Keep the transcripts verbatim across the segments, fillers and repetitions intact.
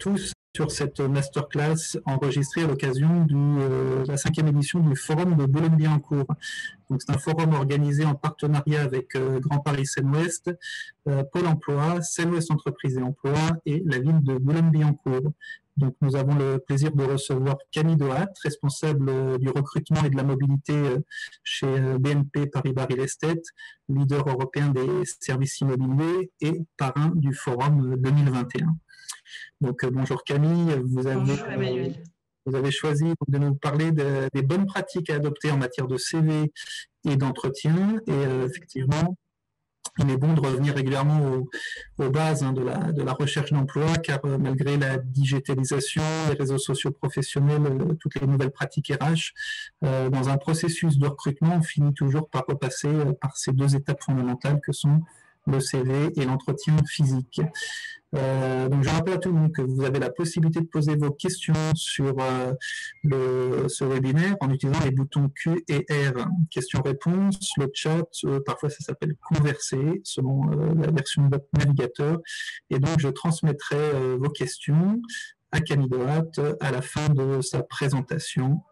tous sur cette masterclass enregistrée à l'occasion de euh, la cinquième édition du Forum de Boulogne-Billancourt. Donc, c'est un forum organisé en partenariat avec euh, Grand Paris Seine-Ouest, euh, Pôle emploi, Seine-Ouest Entreprises et Emploi et la ville de Boulogne-Billancourt. Donc, nous avons le plaisir de recevoir Camille Dohat, responsable euh, du recrutement et de la mobilité euh, chez euh, B N P Paribas Real Estate, leader européen des services immobiliers et parrain du Forum deux mille vingt et un. Donc, euh, bonjour Camille, vous avez, bonjour Emmanuel. Euh, vous avez choisi de nous parler de, des bonnes pratiques à adopter en matière de C V et d'entretien. Et euh, effectivement, il est bon de revenir régulièrement aux, aux bases hein, de, la, de la recherche d'emploi, car euh, malgré la digitalisation, les réseaux sociaux professionnels, euh, toutes les nouvelles pratiques R H, euh, dans un processus de recrutement, on finit toujours par repasser euh, par ces deux étapes fondamentales que sont le C V et l'entretien physique. Euh, donc je rappelle à tout le monde que vous avez la possibilité de poser vos questions sur euh, le, ce webinaire en utilisant les boutons Q et R, questions-réponses, le chat, euh, parfois ça s'appelle converser selon euh, la version de votre navigateur, et donc je transmettrai euh, vos questions à Camille Dohat à la fin de sa présentation.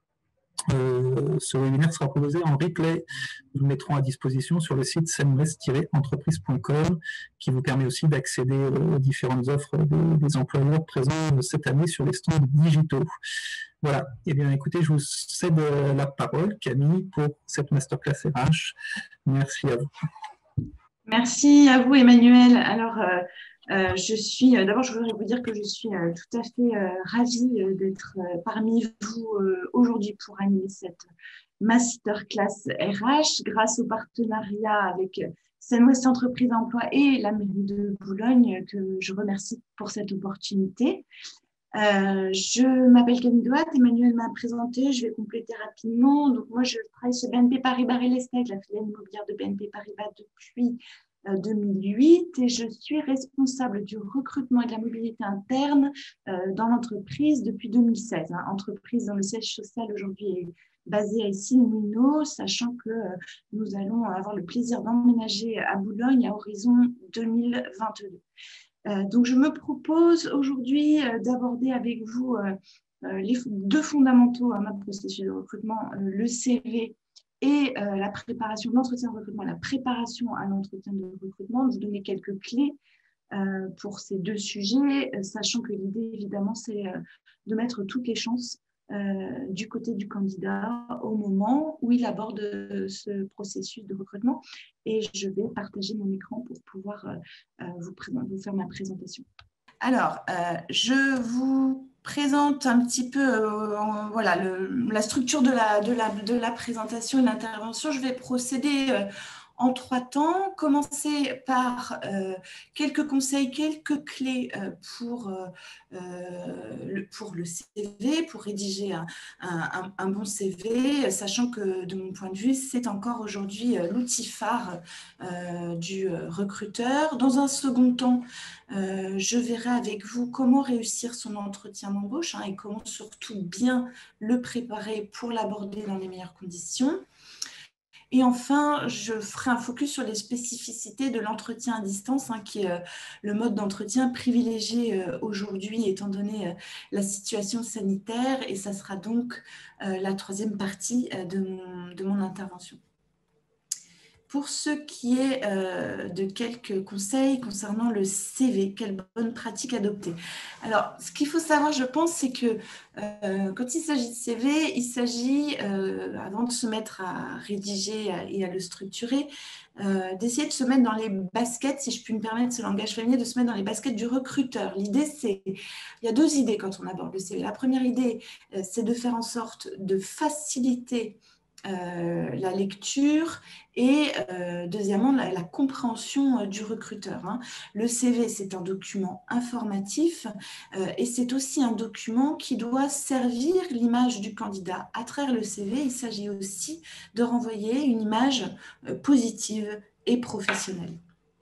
Euh, ce webinaire sera proposé en replay. Nous le mettrons à disposition sur le site seine-ouest tiret entreprise point com qui vous permet aussi d'accéder aux différentes offres des, des employeurs présents cette année sur les stands digitaux. Voilà. Eh bien, écoutez, je vous cède la parole, Camille, pour cette masterclass R H. Merci à vous. Merci à vous, Emmanuel. Alors, euh, Euh, je suis, euh, d'abord, je voudrais vous dire que je suis euh, tout à fait euh, ravie euh, d'être euh, parmi vous euh, aujourd'hui pour animer cette masterclass R H grâce au partenariat avec Seine-Ouest Entreprises Emploi et la mairie de Boulogne que je remercie pour cette opportunité. Euh, je m'appelle Camille Dohat, Emmanuel m'a présenté, je vais compléter rapidement. Donc, moi, je travaille chez B N P Paribas Real Estate, la filiale immobilière de B N P Paribas depuis deux mille huit et je suis responsable du recrutement et de la mobilité interne euh, dans l'entreprise depuis deux mille seize. Hein. Entreprise dont le siège social aujourd'hui est basé à Issy-les-Moulineaux, sachant que euh, nous allons avoir le plaisir d'emménager à Boulogne à horizon deux mille vingt-deux. Euh, donc, je me propose aujourd'hui euh, d'aborder avec vous euh, euh, les deux fondamentaux à notre processus de recrutement, euh, le C V et euh, la préparation de l'entretien de recrutement, la préparation à l'entretien de recrutement, de vous donner quelques clés euh, pour ces deux sujets, euh, sachant que l'idée, évidemment, c'est euh, de mettre toutes les chances euh, du côté du candidat au moment où il aborde euh, ce processus de recrutement. Et je vais partager mon écran pour pouvoir euh, vous, vous faire ma présentation. Alors, euh, je vous présente un petit peu euh, en, voilà, le, la structure de la, de, la, de la présentation et de l'intervention. Je vais procéder euh, en trois temps. Commencer par euh, quelques conseils, quelques clés euh, pour, euh, le, pour le C V, pour rédiger un, un, un bon C V, sachant que de mon point de vue, c'est encore aujourd'hui l'outil phare euh, du recruteur. Dans un second temps, Euh, je verrai avec vous comment réussir son entretien d'embauche hein, et comment surtout bien le préparer pour l'aborder dans les meilleures conditions. Et enfin, je ferai un focus sur les spécificités de l'entretien à distance, hein, qui est euh, le mode d'entretien privilégié euh, aujourd'hui, étant donné euh, la situation sanitaire. Et ça sera donc euh, la troisième partie euh, de, mon, de mon intervention. Pour ce qui est euh, de quelques conseils concernant le C V, quelle bonne pratique adopter. Alors, ce qu'il faut savoir, je pense, c'est que euh, quand il s'agit de C V, il s'agit, euh, avant de se mettre à rédiger et à le structurer, euh, d'essayer de se mettre dans les baskets, si je puis me permettre ce langage féminin, de se mettre dans les baskets du recruteur. L'idée, c'est, il y a deux idées quand on aborde le C V. La première idée, euh, c'est de faire en sorte de faciliter Euh, la lecture et euh, deuxièmement la, la compréhension euh, du recruteur. Hein. Le C V, c'est un document informatif euh, et c'est aussi un document qui doit servir l'image du candidat. À travers le C V, il s'agit aussi de renvoyer une image euh, positive et professionnelle.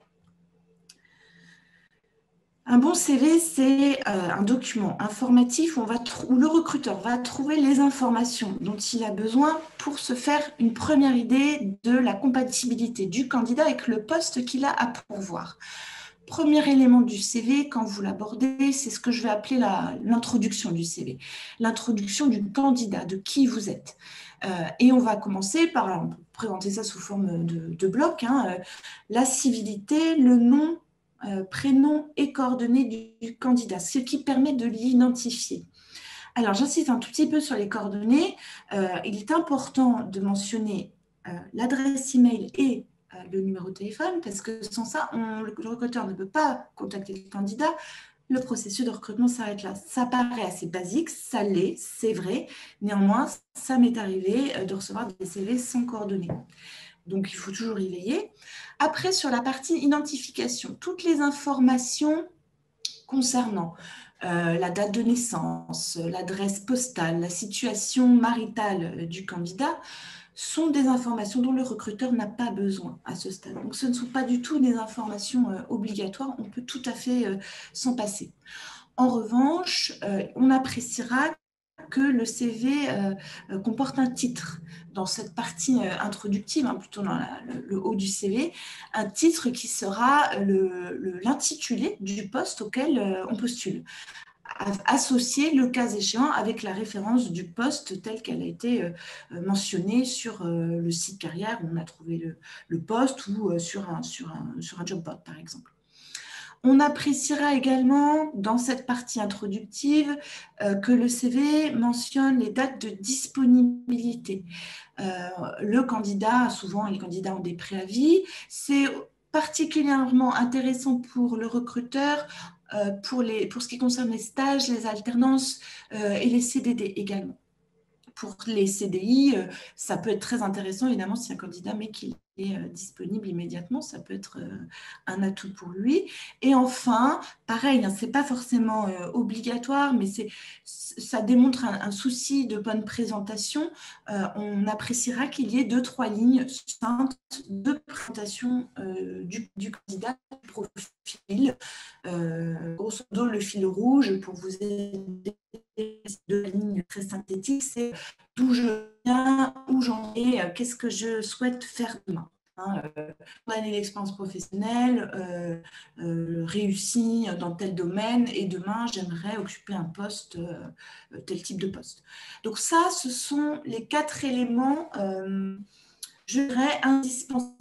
Un bon C V, c'est euh, un document informatif où, on va où le recruteur va trouver les informations dont il a besoin pour se faire une première idée de la compatibilité du candidat avec le poste qu'il a à pourvoir. Premier élément du C V, quand vous l'abordez, c'est ce que je vais appeler l'introduction du C V, l'introduction du candidat, de qui vous êtes. Euh, et on va commencer par, on peut présenter ça sous forme de, de bloc, hein, euh, la civilité, le nom, euh, prénom et coordonnées du, du candidat, ce qui permet de l'identifier. Alors, j'insiste un tout petit peu sur les coordonnées. Euh, il est important de mentionner euh, l'adresse email et euh, le numéro de téléphone, parce que sans ça, on, le recruteur ne peut pas contacter le candidat. Le processus de recrutement s'arrête là. Ça paraît assez basique, ça l'est, c'est vrai. Néanmoins, ça m'est arrivé de recevoir des C V sans coordonnées. Donc, il faut toujours y veiller. Après, sur la partie identification, toutes les informations concernant euh, la date de naissance, l'adresse postale, la situation maritale du candidat sont des informations dont le recruteur n'a pas besoin à ce stade. Donc, ce ne sont pas du tout des informations euh, obligatoires, on peut tout à fait euh, s'en passer. En revanche, euh, on appréciera que le C V euh, comporte un titre dans cette partie euh, introductive, hein, plutôt dans la, le, le haut du C V, un titre qui sera l'intitulé du poste auquel euh, on postule, associé le cas échéant avec la référence du poste tel qu'elle a été euh, mentionnée sur euh, le site carrière où on a trouvé le, le poste ou euh, sur, un, sur, un, sur un job board par exemple. On appréciera également dans cette partie introductive euh, que le C V mentionne les dates de disponibilité. Euh, le candidat, souvent les candidats ont des préavis, c'est particulièrement intéressant pour le recruteur euh, pour, les, pour ce qui concerne les stages, les alternances euh, et les C D D également. Pour les C D I, euh, ça peut être très intéressant, évidemment, si un candidat met qu'il est euh, disponible immédiatement, ça peut être euh, un atout pour lui. Et enfin, pareil, hein, ce n'est pas forcément euh, obligatoire, mais ça démontre un, un souci de bonne présentation. Euh, on appréciera qu'il y ait deux, trois lignes succinctes de présentation euh, du, du candidat, du profil. Euh, grosso modo, le fil rouge, pour vous aider, deux lignes très synthétiques, c'est d'où je viens, où j'en ai, qu'est-ce que je souhaite faire demain. Hein, euh, année d'expérience professionnelle, euh, euh, réussie dans tel domaine, et demain, j'aimerais occuper un poste, euh, tel type de poste. Donc ça, ce sont les quatre éléments, euh, je dirais, indispensables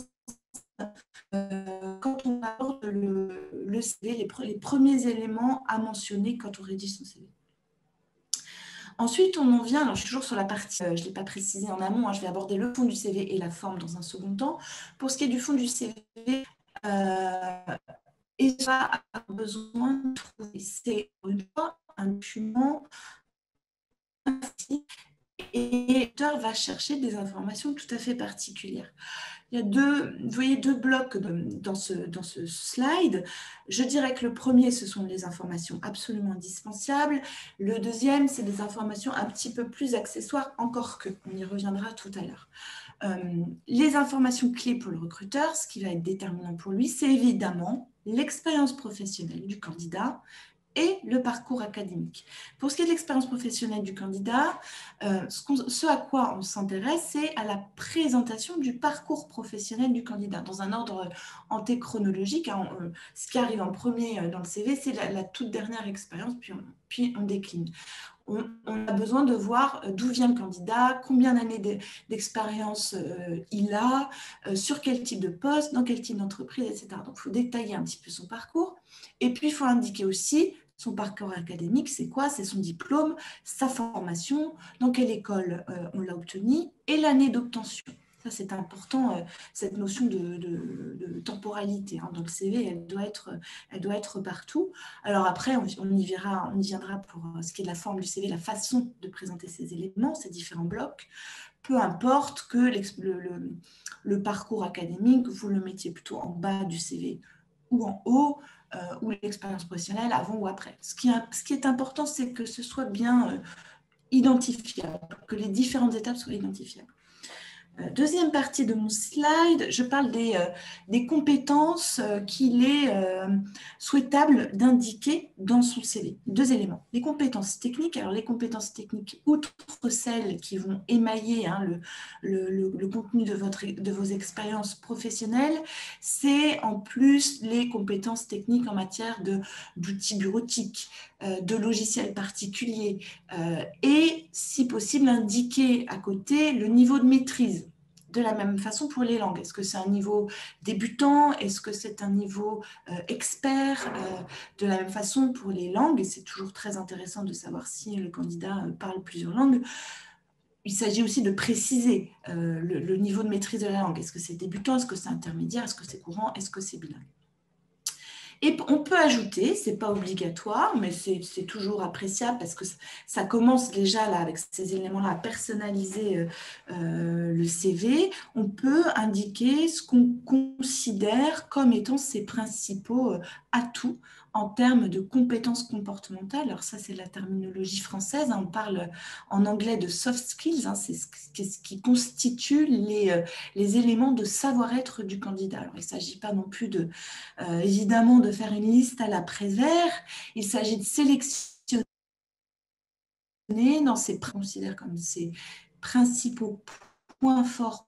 euh, quand on aborde le, le C V, les, les premiers éléments à mentionner quand on rédige son C V. Ensuite, on en vient, alors je suis toujours sur la partie, euh, je ne l'ai pas précisé en amont, hein, je vais aborder le fond du C V et la forme dans un second temps. Pour ce qui est du fond du C V, euh, et ça a besoin de trouver, c'est une fois un document et l'éditeur va chercher des informations tout à fait particulières. Il y a deux, vous voyez deux blocs dans ce, dans ce slide. Je dirais que le premier, ce sont les informations absolument indispensables. Le deuxième, c'est des informations un petit peu plus accessoires, encore que, on y reviendra tout à l'heure. Euh, les informations clés pour le recruteur, ce qui va être déterminant pour lui, c'est évidemment l'expérience professionnelle du candidat et le parcours académique. Pour ce qui est de l'expérience professionnelle du candidat, euh, ce, ce à quoi on s'intéresse, c'est à la présentation du parcours professionnel du candidat, dans un ordre antéchronologique. Hein, on, ce qui arrive en premier dans le C V, c'est la, la toute dernière expérience, puis on, puis on décline. On, on a besoin de voir d'où vient le candidat, combien d'années d'expérience euh, il a, euh, sur quel type de poste, dans quel type d'entreprise, et cetera. Donc, il faut détailler un petit peu son parcours. Et puis, il faut indiquer aussi son parcours académique, c'est quoi? C'est son diplôme, sa formation, dans quelle école euh, on l'a obtenu et l'année d'obtention. Ça, c'est important, euh, cette notion de, de, de temporalité. Hein. Dans le C V, elle doit être, elle doit être partout. Alors après, on, on, y verra, on y viendra pour ce qui est de la forme du C V, la façon de présenter ces éléments, ces différents blocs. Peu importe que le, le, le parcours académique, vous le mettiez plutôt en bas du C V ou en haut, euh, ou l'expérience professionnelle avant ou après. Ce qui, ce qui est important, c'est que ce soit bien euh, identifiable, que les différentes étapes soient identifiables. Deuxième partie de mon slide, je parle des, euh, des compétences euh, qu'il est euh, souhaitable d'indiquer dans son C V. Deux éléments. Les compétences techniques. Alors, les compétences techniques, outre celles qui vont émailler hein, le, le, le, le contenu de, votre, de vos expériences professionnelles, c'est en plus les compétences techniques en matière d'outils bureautiques, euh, de logiciels particuliers euh, et, si possible, indiquer à côté le niveau de maîtrise. De la même façon pour les langues. Est-ce que c'est un niveau débutant? Est-ce que c'est un niveau euh, expert? euh, De la même façon pour les langues, et c'est toujours très intéressant de savoir si le candidat euh, parle plusieurs langues, il s'agit aussi de préciser euh, le, le niveau de maîtrise de la langue. Est-ce que c'est débutant? Est-ce que c'est intermédiaire? Est-ce que c'est courant? Est-ce que c'est bilingue? Et on peut ajouter, ce n'est pas obligatoire, mais c'est toujours appréciable parce que ça commence déjà là, avec ces éléments-là à personnaliser euh, euh, le C V. On peut indiquer ce qu'on considère comme étant ses principaux euh, atouts en termes de compétences comportementales. Alors ça, c'est la terminologie française. Hein. On parle en anglais de soft skills. Hein. C'est ce, ce qui constitue les, euh, les éléments de savoir-être du candidat. Alors, il ne s'agit pas non plus de, euh, évidemment, de faire une liste à la Prévert. Il s'agit de sélectionner dans ces, considère comme ses principaux points forts.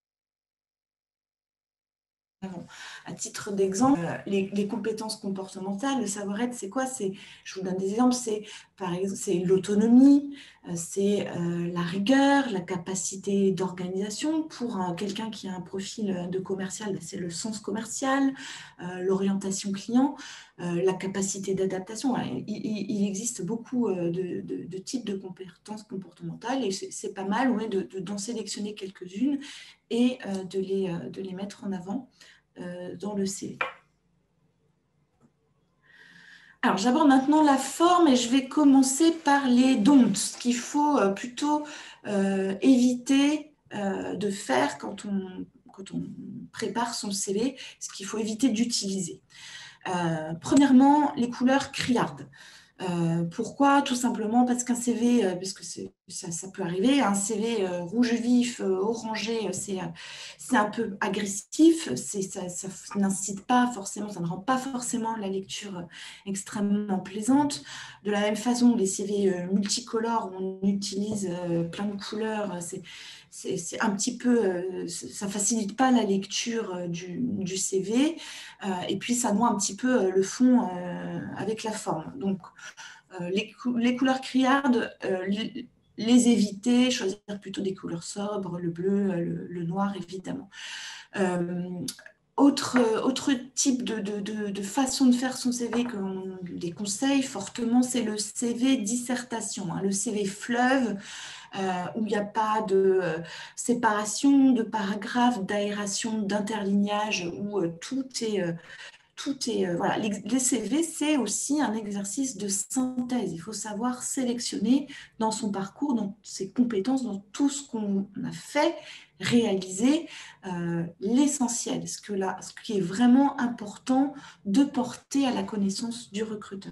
À titre d'exemple, les, les compétences comportementales, le savoir-être, c'est quoi? Je vous donne des exemples, c'est par exemple, c'est l'autonomie, c'est euh, la rigueur, la capacité d'organisation. Pour euh, quelqu'un qui a un profil de commercial, c'est le sens commercial, euh, l'orientation client, euh, la capacité d'adaptation. Il, il, il existe beaucoup de, de, de types de compétences comportementales et c'est pas mal ouais, de, de, d'en sélectionner quelques-unes et euh, de, les, de les mettre en avant euh, dans le C V. Alors, j'aborde maintenant la forme et je vais commencer par les don'ts, ce qu'il faut euh, plutôt euh, éviter euh, de faire quand on, quand on prépare son C V, ce qu'il faut éviter d'utiliser. Euh, premièrement, les couleurs criardes. Euh, pourquoi? Tout simplement parce qu'un C V, euh, parce que ça, ça peut arriver, un C V euh, rouge vif, euh, orangé, c'est euh, un peu agressif, ça, ça n'incite pas forcément, ça ne rend pas forcément la lecture euh, extrêmement plaisante. De la même façon, les C V euh, multicolores où on utilise euh, plein de couleurs, c'est c'est un petit peu, euh, ça facilite pas la lecture euh, du, du C V euh, et puis ça noie un petit peu euh, le fond euh, avec la forme. Donc, euh, les, cou les couleurs criardes, euh, les, les éviter, choisir plutôt des couleurs sobres, le bleu, le, le noir évidemment. Euh, Autre, autre type de, de, de, de façon de faire son C V que l'on déconseille fortement, c'est le C V dissertation, hein, le C V fleuve, euh, où il n'y a pas de euh, séparation, de paragraphes, d'aération, d'interlignage, où euh, tout est... Euh, tout est, euh, voilà. Les, les C V, c'est aussi un exercice de synthèse. Il faut savoir sélectionner dans son parcours, dans ses compétences, dans tout ce qu'on a fait, réaliser euh, l'essentiel, ce, que là, ce qui est vraiment important de porter à la connaissance du recruteur.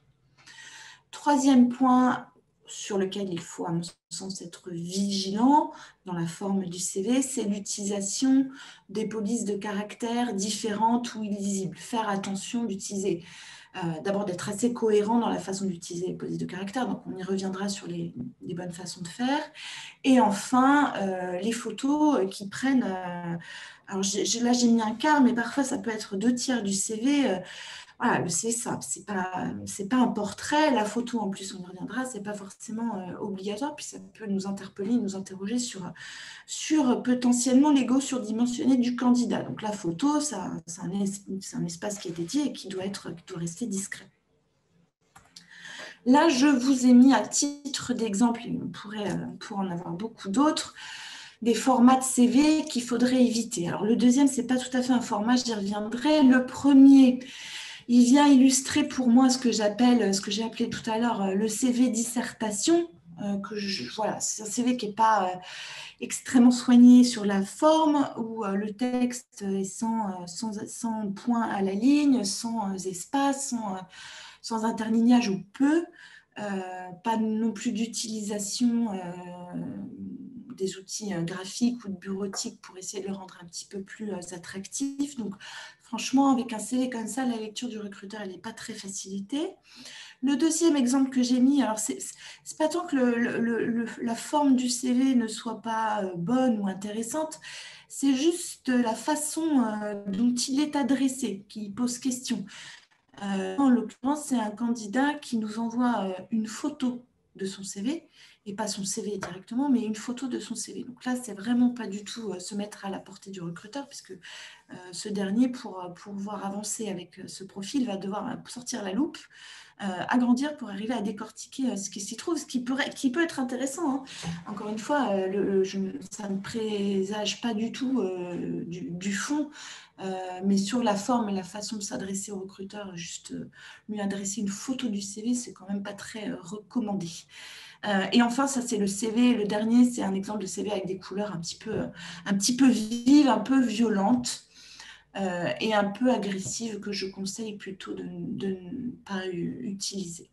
Troisième point sur lequel il faut, à mon sens, être vigilant dans la forme du C V, c'est l'utilisation des polices de caractères différentes ou illisibles. Faire attention d'utiliser, euh, d'abord d'être assez cohérent dans la façon d'utiliser les polices de caractères, donc on y reviendra sur les, les bonnes façons de faire. Et enfin, euh, les photos qui prennent, euh, alors là j'ai mis un quart, mais parfois ça peut être deux tiers du C V, euh, voilà, le C V, ça, c'est pas, c'est pas un portrait. La photo, en plus, on y reviendra, c'est pas forcément euh, obligatoire. Puis ça peut nous interpeller, nous interroger sur, sur potentiellement l'ego surdimensionné du candidat. Donc la photo, ça, c'est un, un espace qui est dédié et qui doit, être, qui doit rester discret. Là, je vous ai mis à titre d'exemple, et on pourrait, on pourrait en avoir beaucoup d'autres, des formats de C V qu'il faudrait éviter. Alors le deuxième, c'est pas tout à fait un format, j'y reviendrai. Le premier, il vient illustrer pour moi ce que j'appelle, ce que j'ai appelé tout à l'heure le C V dissertation. Euh, que je, voilà, c'est un C V qui n'est pas euh, extrêmement soigné sur la forme, où euh, le texte est sans, euh, sans, sans point à la ligne, sans euh, espace, sans, euh, sans interlignage ou peu. Euh, pas non plus d'utilisation euh, des outils graphiques ou de bureautique pour essayer de le rendre un petit peu plus attractif. Donc, franchement, avec un C V comme ça, la lecture du recruteur, elle n'est pas très facilitée. Le deuxième exemple que j'ai mis, alors c'est pas tant que le, le, le, la forme du C V ne soit pas bonne ou intéressante, c'est juste la façon dont il est adressé qui pose question. Euh, en l'occurrence, c'est un candidat qui nous envoie une photo de son C V, et pas son C V directement, mais une photo de son C V. Donc là, c'est vraiment pas du tout se mettre à la portée du recruteur, puisque euh, ce dernier, pour, pour pouvoir avancer avec ce profil, va devoir sortir la loupe, euh, agrandir pour arriver à décortiquer ce qui s'y trouve, ce qui, pourrait, qui peut être intéressant. Hein. Encore une fois, euh, le, je, ça ne présage pas du tout euh, du, du fond, euh, mais sur la forme et la façon de s'adresser au recruteur, juste euh, lui adresser une photo du C V, c'est quand même pas très euh, recommandé. Euh, et enfin, ça c'est le C V. Le dernier, c'est un exemple de C V avec des couleurs un petit peu, un petit peu vives, un peu violentes euh, et un peu agressives que je conseille plutôt de, de ne pas utiliser.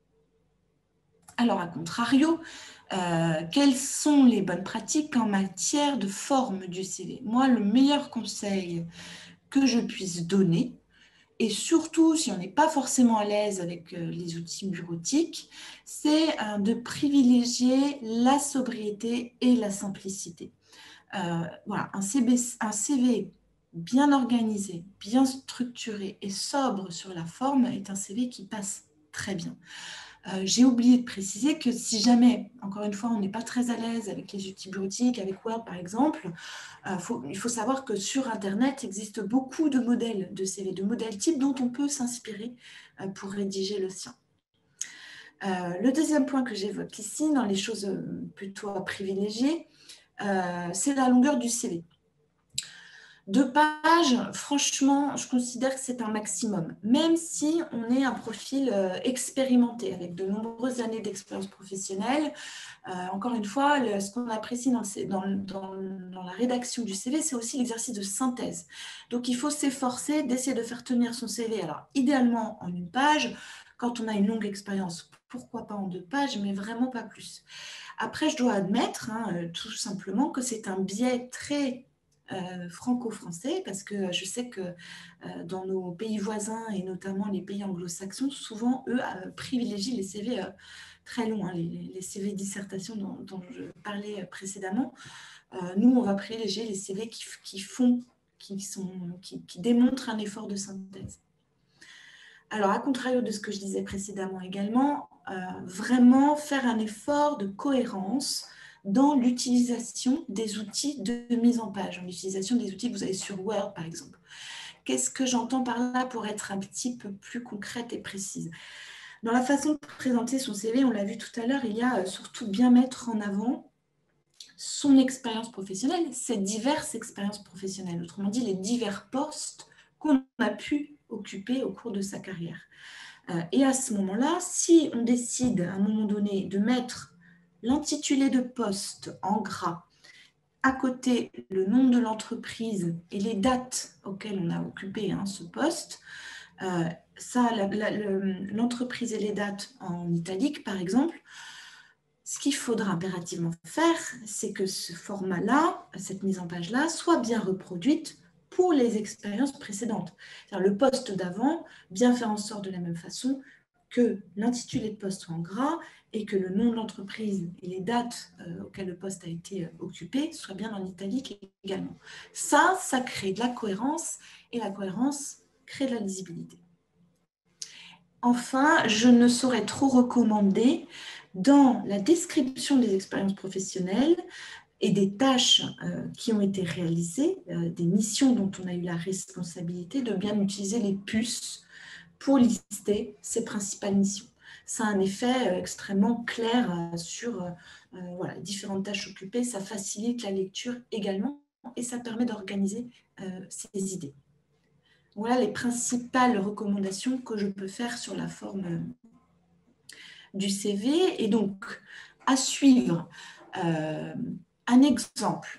Alors, à contrario, euh, quelles sont les bonnes pratiques en matière de forme du C V? Moi, le meilleur conseil que je puisse donner, et surtout si on n'est pas forcément à l'aise avec les outils bureautiques, c'est de privilégier la sobriété et la simplicité. Euh, voilà, un C V, un C V bien organisé, bien structuré et sobre sur la forme est un C V qui passe très bien. Euh, j'ai oublié de préciser que si jamais, encore une fois, on n'est pas très à l'aise avec les outils bureautiques, avec Word par exemple, euh, faut, il faut savoir que sur Internet, il existe beaucoup de modèles de C V, de modèles types dont on peut s'inspirer euh, pour rédiger le sien. Euh, le deuxième point que j'évoque ici, dans les choses plutôt à privilégier, euh, c'est la longueur du C V. Deux pages, franchement, je considère que c'est un maximum, même si on est un profil euh, expérimenté, avec de nombreuses années d'expérience professionnelle. Euh, encore une fois, le, ce qu'on apprécie dans, le, dans, dans, dans la rédaction du C V, c'est aussi l'exercice de synthèse. Donc, il faut s'efforcer d'essayer de faire tenir son C V, alors idéalement en une page. Quand on a une longue expérience, pourquoi pas en deux pages, mais vraiment pas plus. Après, je dois admettre, hein, tout simplement, que c'est un biais très Euh, franco-français, parce que je sais que euh, dans nos pays voisins et notamment les pays anglo-saxons, souvent eux euh, privilégient les C V euh, très longs, hein, les, les C V dissertations dont, dont je parlais précédemment. Euh, nous, on va privilégier les C V qui, qui font, qui, sont, qui, qui démontrent un effort de synthèse. Alors, à contrario de ce que je disais précédemment également, euh, vraiment faire un effort de cohérence dans l'utilisation des outils de mise en page, en l'utilisation des outils que vous avez sur Word, par exemple. Qu'est-ce que j'entends par là pour être un petit peu plus concrète et précise? Dans la façon de présenter son C V, on l'a vu tout à l'heure, il y a surtout bien mettre en avant son expérience professionnelle, ses diverses expériences professionnelles, autrement dit, les divers postes qu'on a pu occuper au cours de sa carrière. Et à ce moment-là, si on décide à un moment donné de mettre l'intitulé de poste en gras, à côté le nom de l'entreprise et les dates auxquelles on a occupé hein, ce poste, euh, ça, l'entreprise et les dates en italique, par exemple, ce qu'il faudra impérativement faire, c'est que ce format-là, cette mise en page-là, soit bien reproduite pour les expériences précédentes. Le poste d'avant, bien faire en sorte de la même façon que l'intitulé de poste soit en gras et que le nom de l'entreprise et les dates euh, auxquelles le poste a été euh, occupé soient bien en italique également. Ça, ça crée de la cohérence et la cohérence crée de la lisibilité. Enfin, je ne saurais trop recommander dans la description des expériences professionnelles et des tâches euh, qui ont été réalisées, euh, des missions dont on a eu la responsabilité, de bien utiliser les puces pour lister ses principales missions. Ça a un effet euh, extrêmement clair euh, sur euh, voilà, différentes tâches occupées, ça facilite la lecture également et ça permet d'organiser euh, ses idées. Voilà les principales recommandations que je peux faire sur la forme du C V. Et donc, à suivre, euh, un exemple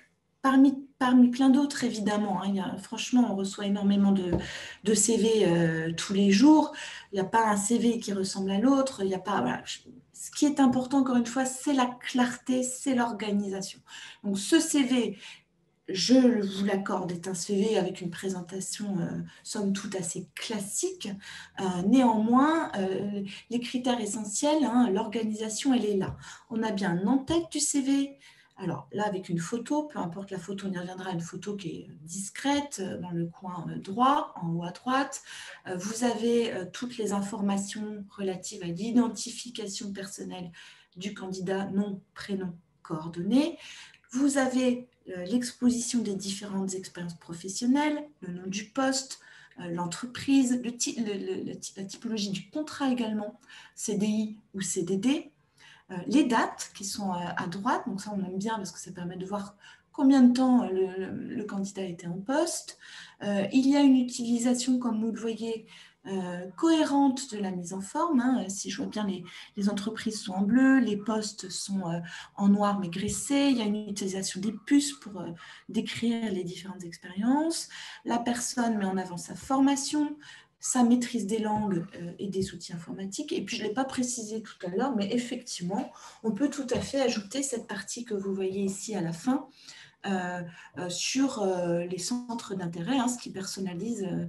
parmi, parmi plein d'autres, évidemment. Hein, il y a, franchement, on reçoit énormément de, de C V euh, tous les jours. Il n'y a pas un C V qui ressemble à l'autre. Il n'y a pas... Voilà. Ce qui est important, encore une fois, c'est la clarté, c'est l'organisation. Donc, ce C V, je vous l'accorde, est un C V avec une présentation, euh, somme toute, assez classique. Euh, néanmoins, euh, les critères essentiels, hein, l'organisation, elle est là. On a bien un en-tête du C V. Alors là, avec une photo, peu importe la photo, on y reviendra, une photo qui est discrète, dans le coin droit, en haut à droite. Euh, vous avez euh, toutes les informations relatives à l'identification personnelle du candidat, nom, prénom, coordonnées. Vous avez l'exposition des différentes expériences professionnelles, le nom du poste, l'entreprise, le ty le, le, la typologie du contrat également, C D I ou C D D, euh, les dates qui sont à, à droite, donc ça on aime bien parce que ça permet de voir combien de temps le, le, le candidat était en poste. Euh, il y a une utilisation, comme vous le voyez, Euh, cohérente de la mise en forme. Hein. Si je vois bien, les, les entreprises sont en bleu, les postes sont euh, en noir mais graissés. Il y a une utilisation des puces pour euh, décrire les différentes expériences. La personne met en avant sa formation, sa maîtrise des langues euh, et des outils informatiques. Et puis, je ne l'ai pas précisé tout à l'heure, mais effectivement, on peut tout à fait ajouter cette partie que vous voyez ici à la fin, euh, euh, sur euh, les centres d'intérêt, hein, ce qui personnalise euh,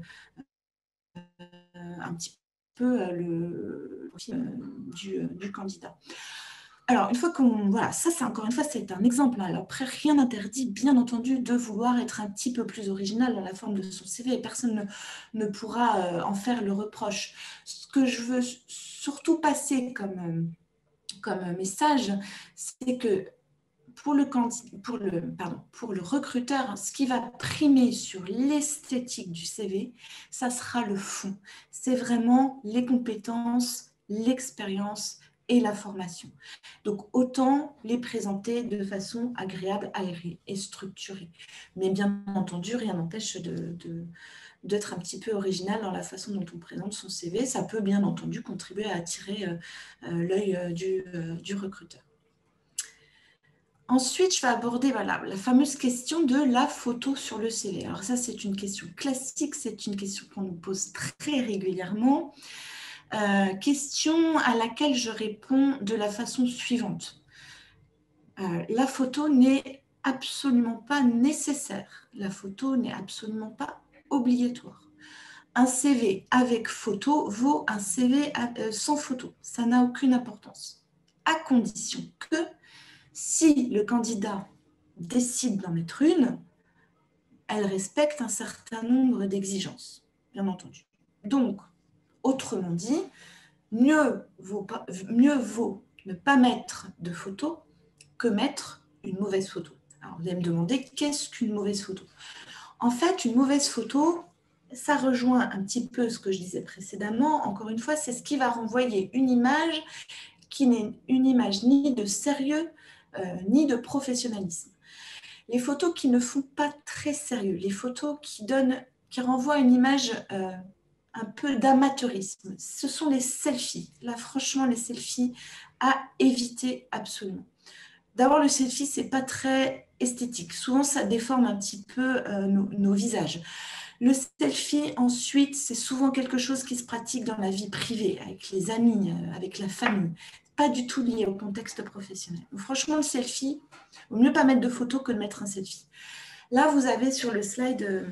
un petit peu euh, le profil euh, du, euh, du candidat. Alors, une fois qu'on... Voilà, ça, c'est encore une fois, c'est un exemple. Alors, après, rien n'interdit, bien entendu, de vouloir être un petit peu plus original dans la forme de son C V et personne ne, ne pourra euh, en faire le reproche. Ce que je veux surtout passer comme, euh, comme message, c'est que pour le, pour, le, pardon, pour le recruteur, ce qui va primer sur l'esthétique du C V, ça sera le fond. C'est vraiment les compétences, l'expérience et la formation. Donc, autant les présenter de façon agréable, aérée et structurée. Mais bien entendu, rien n'empêche de, de, d'être un petit peu original dans la façon dont on présente son C V. Ça peut bien entendu contribuer à attirer euh, euh, l'œil du, euh, du recruteur. Ensuite, je vais aborder voilà, la fameuse question de la photo sur le C V. Alors ça, c'est une question classique, c'est une question qu'on nous pose très régulièrement. Euh, question à laquelle je réponds de la façon suivante. Euh, la photo n'est absolument pas nécessaire. La photo n'est absolument pas obligatoire. Un C V avec photo vaut un C V sans photo. Ça n'a aucune importance. À condition que si le candidat décide d'en mettre une, elle respecte un certain nombre d'exigences, bien entendu. Donc, autrement dit, mieux vaut, pas, mieux vaut ne pas mettre de photo que mettre une mauvaise photo. Alors, vous allez me demander, qu'est-ce qu'une mauvaise photo? En fait, une mauvaise photo, ça rejoint un petit peu ce que je disais précédemment. Encore une fois, c'est ce qui va renvoyer une image qui n'est une image ni de sérieux, Euh, ni de professionnalisme. Les photos qui ne font pas très sérieux, les photos qui, donnent, qui renvoient une image euh, un peu d'amateurisme, ce sont les selfies. Là, franchement, les selfies à éviter absolument. D'abord, le selfie, ce n'est pas très esthétique. Souvent, ça déforme un petit peu euh, nos, nos visages. Le selfie, ensuite, c'est souvent quelque chose qui se pratique dans la vie privée, avec les amis, avec la famille. Pas du tout lié au contexte professionnel. Donc, franchement, le selfie, il vaut mieux pas mettre de photo que de mettre un selfie. Là, vous avez sur le slide euh,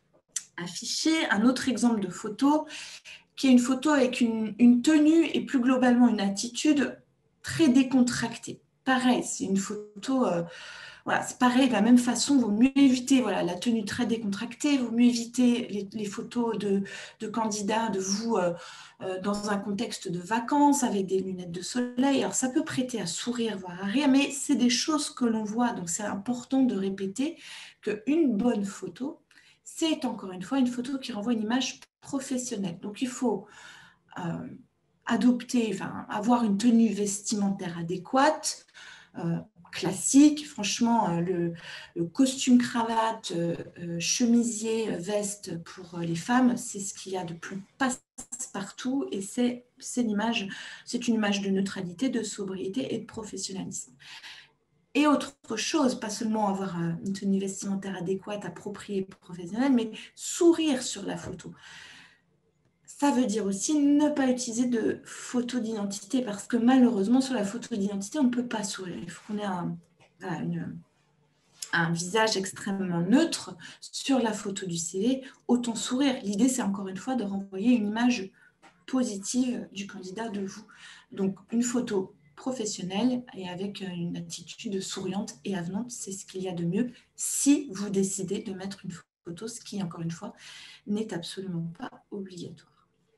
affiché un autre exemple de photo, qui est une photo avec une, une tenue et plus globalement une attitude très décontractée. Pareil, c'est une photo... Euh, Voilà, c'est pareil, de la même façon, il vaut mieux éviter voilà, la tenue très décontractée, il vaut mieux éviter les, les photos de, de candidats, de vous, euh, euh, dans un contexte de vacances, avec des lunettes de soleil. Alors, ça peut prêter à sourire, voire à rire, mais c'est des choses que l'on voit. Donc, c'est important de répéter qu'une bonne photo, c'est encore une fois une photo qui renvoie une image professionnelle. Donc, il faut euh, adopter, enfin, avoir une tenue vestimentaire adéquate, euh, classique. Franchement, le, le costume cravate, euh, chemisier, veste pour les femmes, c'est ce qu'il y a de plus passe-partout et c'est l'image, c'est une image de neutralité, de sobriété et de professionnalisme. Et autre chose, pas seulement avoir une tenue vestimentaire adéquate, appropriée, professionnelle, mais sourire sur la photo. Ça veut dire aussi ne pas utiliser de photo d'identité parce que malheureusement, sur la photo d'identité, on ne peut pas sourire. Il faut qu'on ait un, une, un visage extrêmement neutre. Sur la photo du C V, autant sourire. L'idée, c'est encore une fois de renvoyer une image positive du candidat de vous. Donc, une photo professionnelle et avec une attitude souriante et avenante, c'est ce qu'il y a de mieux si vous décidez de mettre une photo, ce qui, encore une fois, n'est absolument pas obligatoire.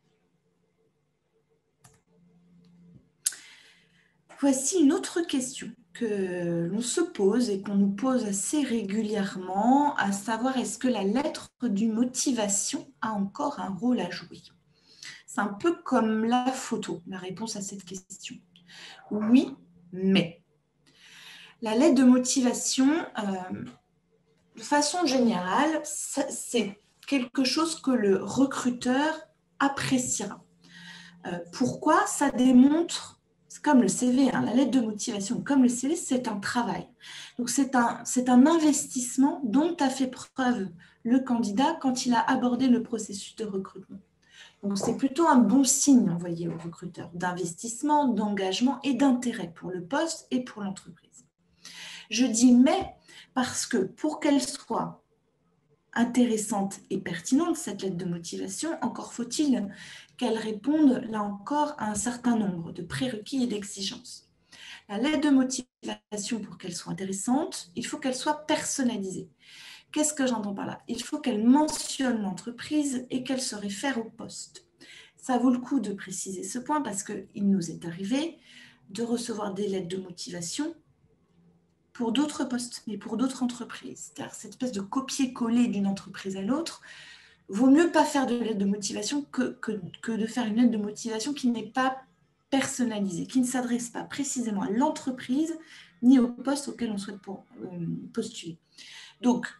Voici une autre question que l'on se pose et qu'on nous pose assez régulièrement, à savoir est-ce que la lettre de motivation a encore un rôle à jouer? C'est un peu comme la photo, la réponse à cette question. Oui, mais la lettre de motivation, euh, de façon générale, c'est quelque chose que le recruteur appréciera. Euh, pourquoi? Ça démontre... C'est comme le C V, hein, la lettre de motivation, comme le C V, c'est un travail. Donc, c'est un, c'est un investissement dont a fait preuve le candidat quand il a abordé le processus de recrutement. Donc, c'est plutôt un bon signe envoyé au recruteur d'investissement, d'engagement et d'intérêt pour le poste et pour l'entreprise. Je dis mais parce que pour qu'elle soit intéressante et pertinente, cette lettre de motivation, encore faut-il qu'elle réponde, là encore, à un certain nombre de prérequis et d'exigences. La lettre de motivation, pour qu'elle soit intéressante, il faut qu'elle soit personnalisée. Qu'est-ce que j'entends par là? Il faut qu'elle mentionne l'entreprise et qu'elle se réfère au poste. Ça vaut le coup de préciser ce point parce qu'il nous est arrivé de recevoir des lettres de motivation pour d'autres postes, mais pour d'autres entreprises. C'est-à-dire cette espèce de copier-coller d'une entreprise à l'autre. Vaut mieux pas faire de lettre de motivation que, que, que de faire une lettre de motivation qui n'est pas personnalisée, qui ne s'adresse pas précisément à l'entreprise ni au poste auquel on souhaite pour, euh, postuler. Donc,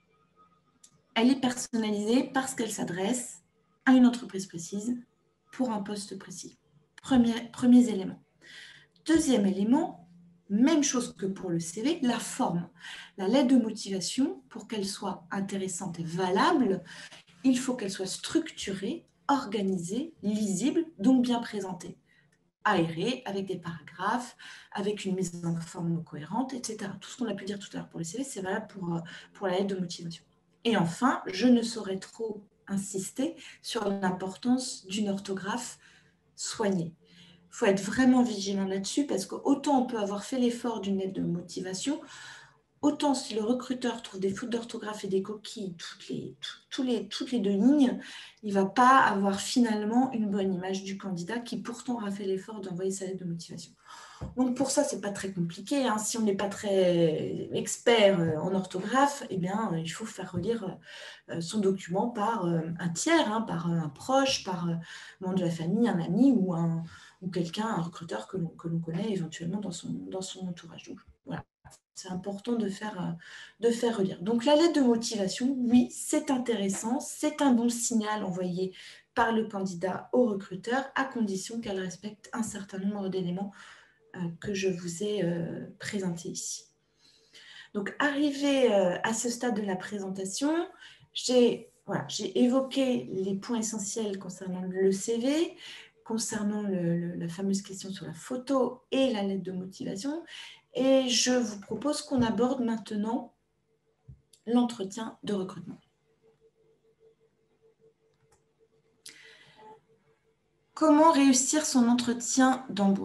elle est personnalisée parce qu'elle s'adresse à une entreprise précise pour un poste précis. Premier, premier élément. Deuxième élément, même chose que pour le C V, la forme. La lettre de motivation, pour qu'elle soit intéressante et valable, il faut qu'elle soit structurée, organisée, lisible, donc bien présentée. Aérée, avec des paragraphes, avec une mise en forme cohérente, et cetera. Tout ce qu'on a pu dire tout à l'heure pour le C V, c'est valable pour, pour la lettre de motivation. Et enfin, je ne saurais trop insister sur l'importance d'une orthographe soignée. Il faut être vraiment vigilant là-dessus parce qu'autant on peut avoir fait l'effort d'une lettre de motivation, autant si le recruteur trouve des fautes d'orthographe et des coquilles toutes les, tout, les, toutes les deux lignes, il ne va pas avoir finalement une bonne image du candidat qui pourtant aura fait l'effort d'envoyer sa lettre de motivation. Donc pour ça, ce n'est pas très compliqué. Hein. Si on n'est pas très expert en orthographe, eh bien, il faut faire relire son document par un tiers, hein, par un proche, par un membre de la famille, un ami ou, un, ou quelqu'un, un recruteur que l'on, que l'on connaît éventuellement dans son, dans son entourage. Donc voilà, c'est important de faire, de faire relire. Donc la lettre de motivation, oui, c'est intéressant, c'est un bon signal envoyé par le candidat au recruteur à condition qu'elle respecte un certain nombre d'éléments que je vous ai euh, présenté ici. Donc, arrivé euh, à ce stade de la présentation, j'ai voilà, j'ai évoqué les points essentiels concernant le C V, concernant le, le, la fameuse question sur la photo et la lettre de motivation. Et je vous propose qu'on aborde maintenant l'entretien de recrutement. Comment réussir son entretien d'embauche ?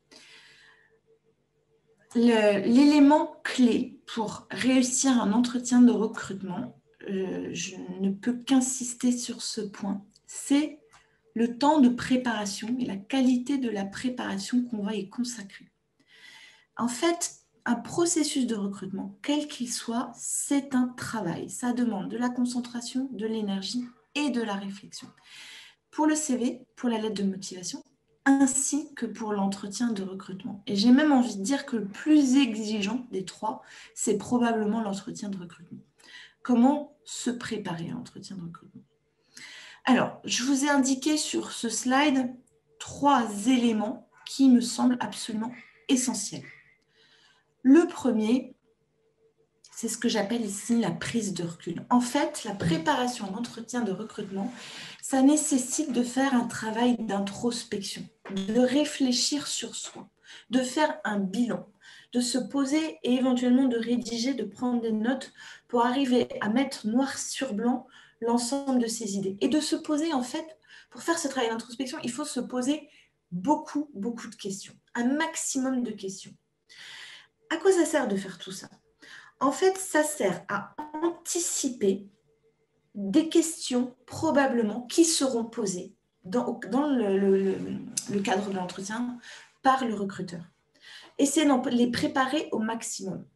L'élément clé pour réussir un entretien de recrutement, euh, je ne peux qu'insister sur ce point, c'est le temps de préparation et la qualité de la préparation qu'on va y consacrer. En fait, un processus de recrutement, quel qu'il soit, c'est un travail. Ça demande de la concentration, de l'énergie et de la réflexion. Pour le C V, pour la lettre de motivation, ainsi que pour l'entretien de recrutement. Et j'ai même envie de dire que le plus exigeant des trois, c'est probablement l'entretien de recrutement. Comment se préparer à l'entretien de recrutement? Alors, je vous ai indiqué sur ce slide trois éléments qui me semblent absolument essentiels. Le premier, c'est ce que j'appelle ici la prise de recul. En fait, la préparation d'entretien de recrutement, ça nécessite de faire un travail d'introspection, de réfléchir sur soi, de faire un bilan, de se poser et éventuellement de rédiger, de prendre des notes pour arriver à mettre noir sur blanc l'ensemble de ses idées. Et de se poser, en fait, pour faire ce travail d'introspection, il faut se poser beaucoup, beaucoup de questions, un maximum de questions. À quoi ça sert de faire tout ça ? En fait, ça sert à anticiper des questions probablement qui seront posées dans, dans le, le, le cadre de l'entretien par le recruteur. Et c'est de les préparer au maximum.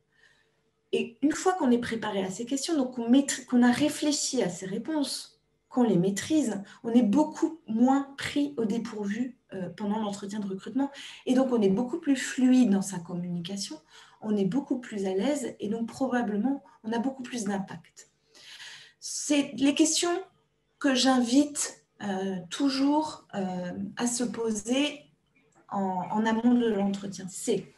Et une fois qu'on est préparé à ces questions, donc qu'on, maîtrise, qu'on a réfléchi à ces réponses, qu'on les maîtrise, on est beaucoup moins pris au dépourvu euh, pendant l'entretien de recrutement. Et donc, on est beaucoup plus fluide dans sa communication, on est beaucoup plus à l'aise et donc probablement, on a beaucoup plus d'impact. C'est les questions que j'invite euh, toujours euh, à se poser en, en amont de l'entretien. C'est,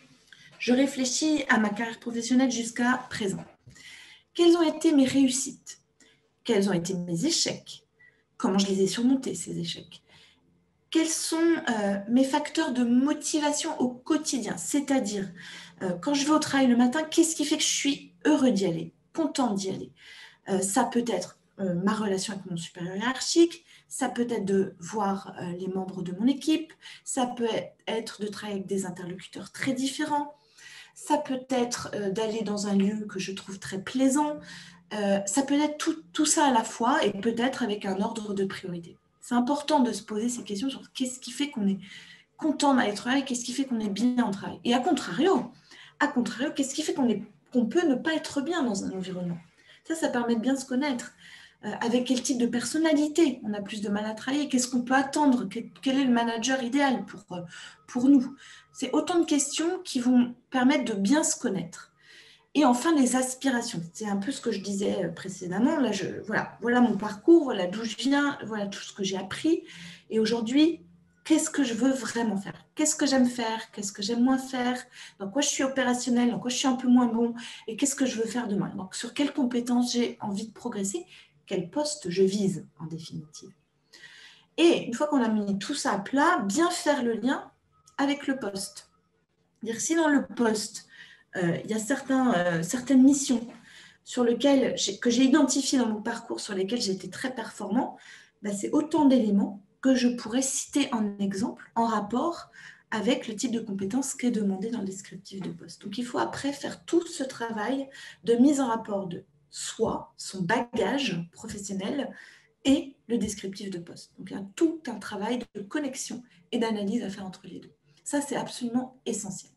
je réfléchis à ma carrière professionnelle jusqu'à présent. Quelles ont été mes réussites ? Quels ont été mes échecs ? Comment je les ai surmontés, ces échecs ? Quels sont euh, mes facteurs de motivation au quotidien ? C'est-à-dire, euh, quand je vais au travail le matin, qu'est-ce qui fait que je suis heureux d'y aller, content d'y aller ? euh, Ça peut être euh, ma relation avec mon supérieur hiérarchique, ça peut être de voir euh, les membres de mon équipe, ça peut être de travailler avec des interlocuteurs très différents, ça peut être euh, d'aller dans un lieu que je trouve très plaisant, euh, ça peut être tout, tout ça à la fois et peut-être avec un ordre de priorité. C'est important de se poser ces questions sur qu'est-ce qui fait qu'on est content d'aller travailler, qu'est-ce qui fait qu'on est bien en travail. Et à contrario, à contrario, qu'est-ce qui fait qu'on est, qu'on peut ne pas être bien dans un environnement. Ça, ça permet de bien se connaître. Euh, avec quel type de personnalité on a plus de mal à travailler, qu'est-ce qu'on peut attendre, quel est le manager idéal pour, pour nous. C'est autant de questions qui vont permettre de bien se connaître. Et enfin, les aspirations. C'est un peu ce que je disais précédemment. Là, je, voilà, voilà mon parcours, voilà d'où je viens, voilà tout ce que j'ai appris. Et aujourd'hui, qu'est-ce que je veux vraiment faire ? Qu'est-ce que j'aime faire ? Qu'est-ce que j'aime moins faire ? Dans quoi je suis opérationnelle ? Dans quoi je suis un peu moins bon ? Et qu'est-ce que je veux faire demain ? Donc, sur quelles compétences j'ai envie de progresser ? Quel poste je vise, en définitive ? Et une fois qu'on a mis tout ça à plat, bien faire le lien avec le poste. C'est-à-dire, si dans le poste, euh, il y a certains, euh, certaines missions sur lesquelles j'ai, que j'ai identifiées dans mon parcours, sur lesquelles j'ai été très performant, ben c'est autant d'éléments que je pourrais citer en exemple, en rapport avec le type de compétences qui est demandé dans le descriptif de poste. Donc, il faut après faire tout ce travail de mise en rapport de soi, son bagage professionnel et le descriptif de poste. Donc, il y a tout un travail de connexion et d'analyse à faire entre les deux. Ça, c'est absolument essentiel.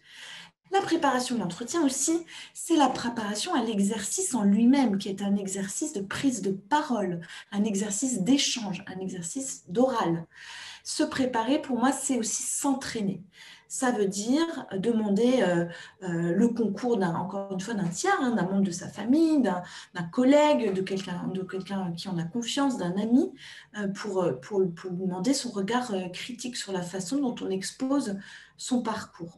La préparation de l'entretien aussi, c'est la préparation à l'exercice en lui-même, qui est un exercice de prise de parole, un exercice d'échange, un exercice d'oral. Se préparer, pour moi, c'est aussi s'entraîner. Ça veut dire demander euh, euh, le concours, d'un, encore une fois, d'un tiers, hein, d'un membre de sa famille, d'un, d'un collègue, de quelqu'un, de quelqu'un qui en a confiance, d'un ami, euh, pour, pour, pour demander son regard euh, critique sur la façon dont on expose son parcours.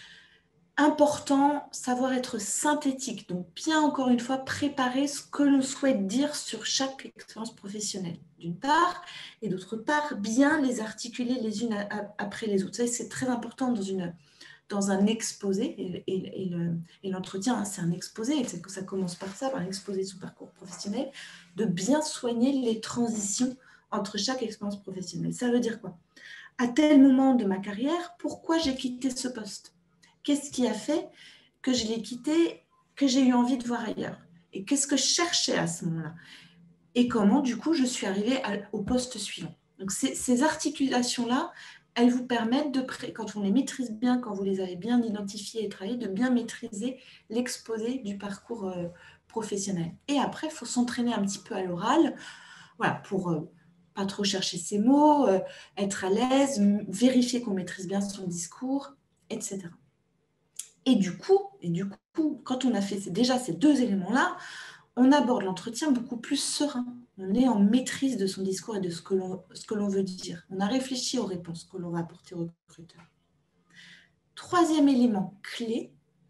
Important, savoir être synthétique, donc bien encore une fois préparer ce que l'on souhaite dire sur chaque expérience professionnelle, d'une part, et d'autre part, bien les articuler les unes après les autres. Ça, c'est très important dans, une, dans un exposé, et, et, et, le, et l'entretien, hein, c'est un exposé, et c'est que ça commence par ça, par l'exposé de son parcours professionnel, de bien soigner les transitions entre chaque expérience professionnelle. Ça veut dire quoi ? À tel moment de ma carrière, pourquoi j'ai quitté ce poste ? Qu'est-ce qui a fait que je l'ai quitté, que j'ai eu envie de voir ailleurs ? Et qu'est-ce que je cherchais à ce moment-là ? Et comment, du coup, je suis arrivée à, au poste suivant. Donc, ces, ces articulations-là, elles vous permettent, de, quand on les maîtrise bien, quand vous les avez bien identifiées et travaillées, de bien maîtriser l'exposé du parcours euh, professionnel. Et après, il faut s'entraîner un petit peu à l'oral, voilà, pour euh, pas trop chercher ses mots, euh, être à l'aise, vérifier qu'on maîtrise bien son discours, et cetera. Et du coup, et du coup, quand on a fait déjà ces deux éléments-là, on aborde l'entretien beaucoup plus serein. On est en maîtrise de son discours et de ce que l'on, ce que l'on veut dire. On a réfléchi aux réponses que l'on va apporter au recruteur. Troisième élément clé,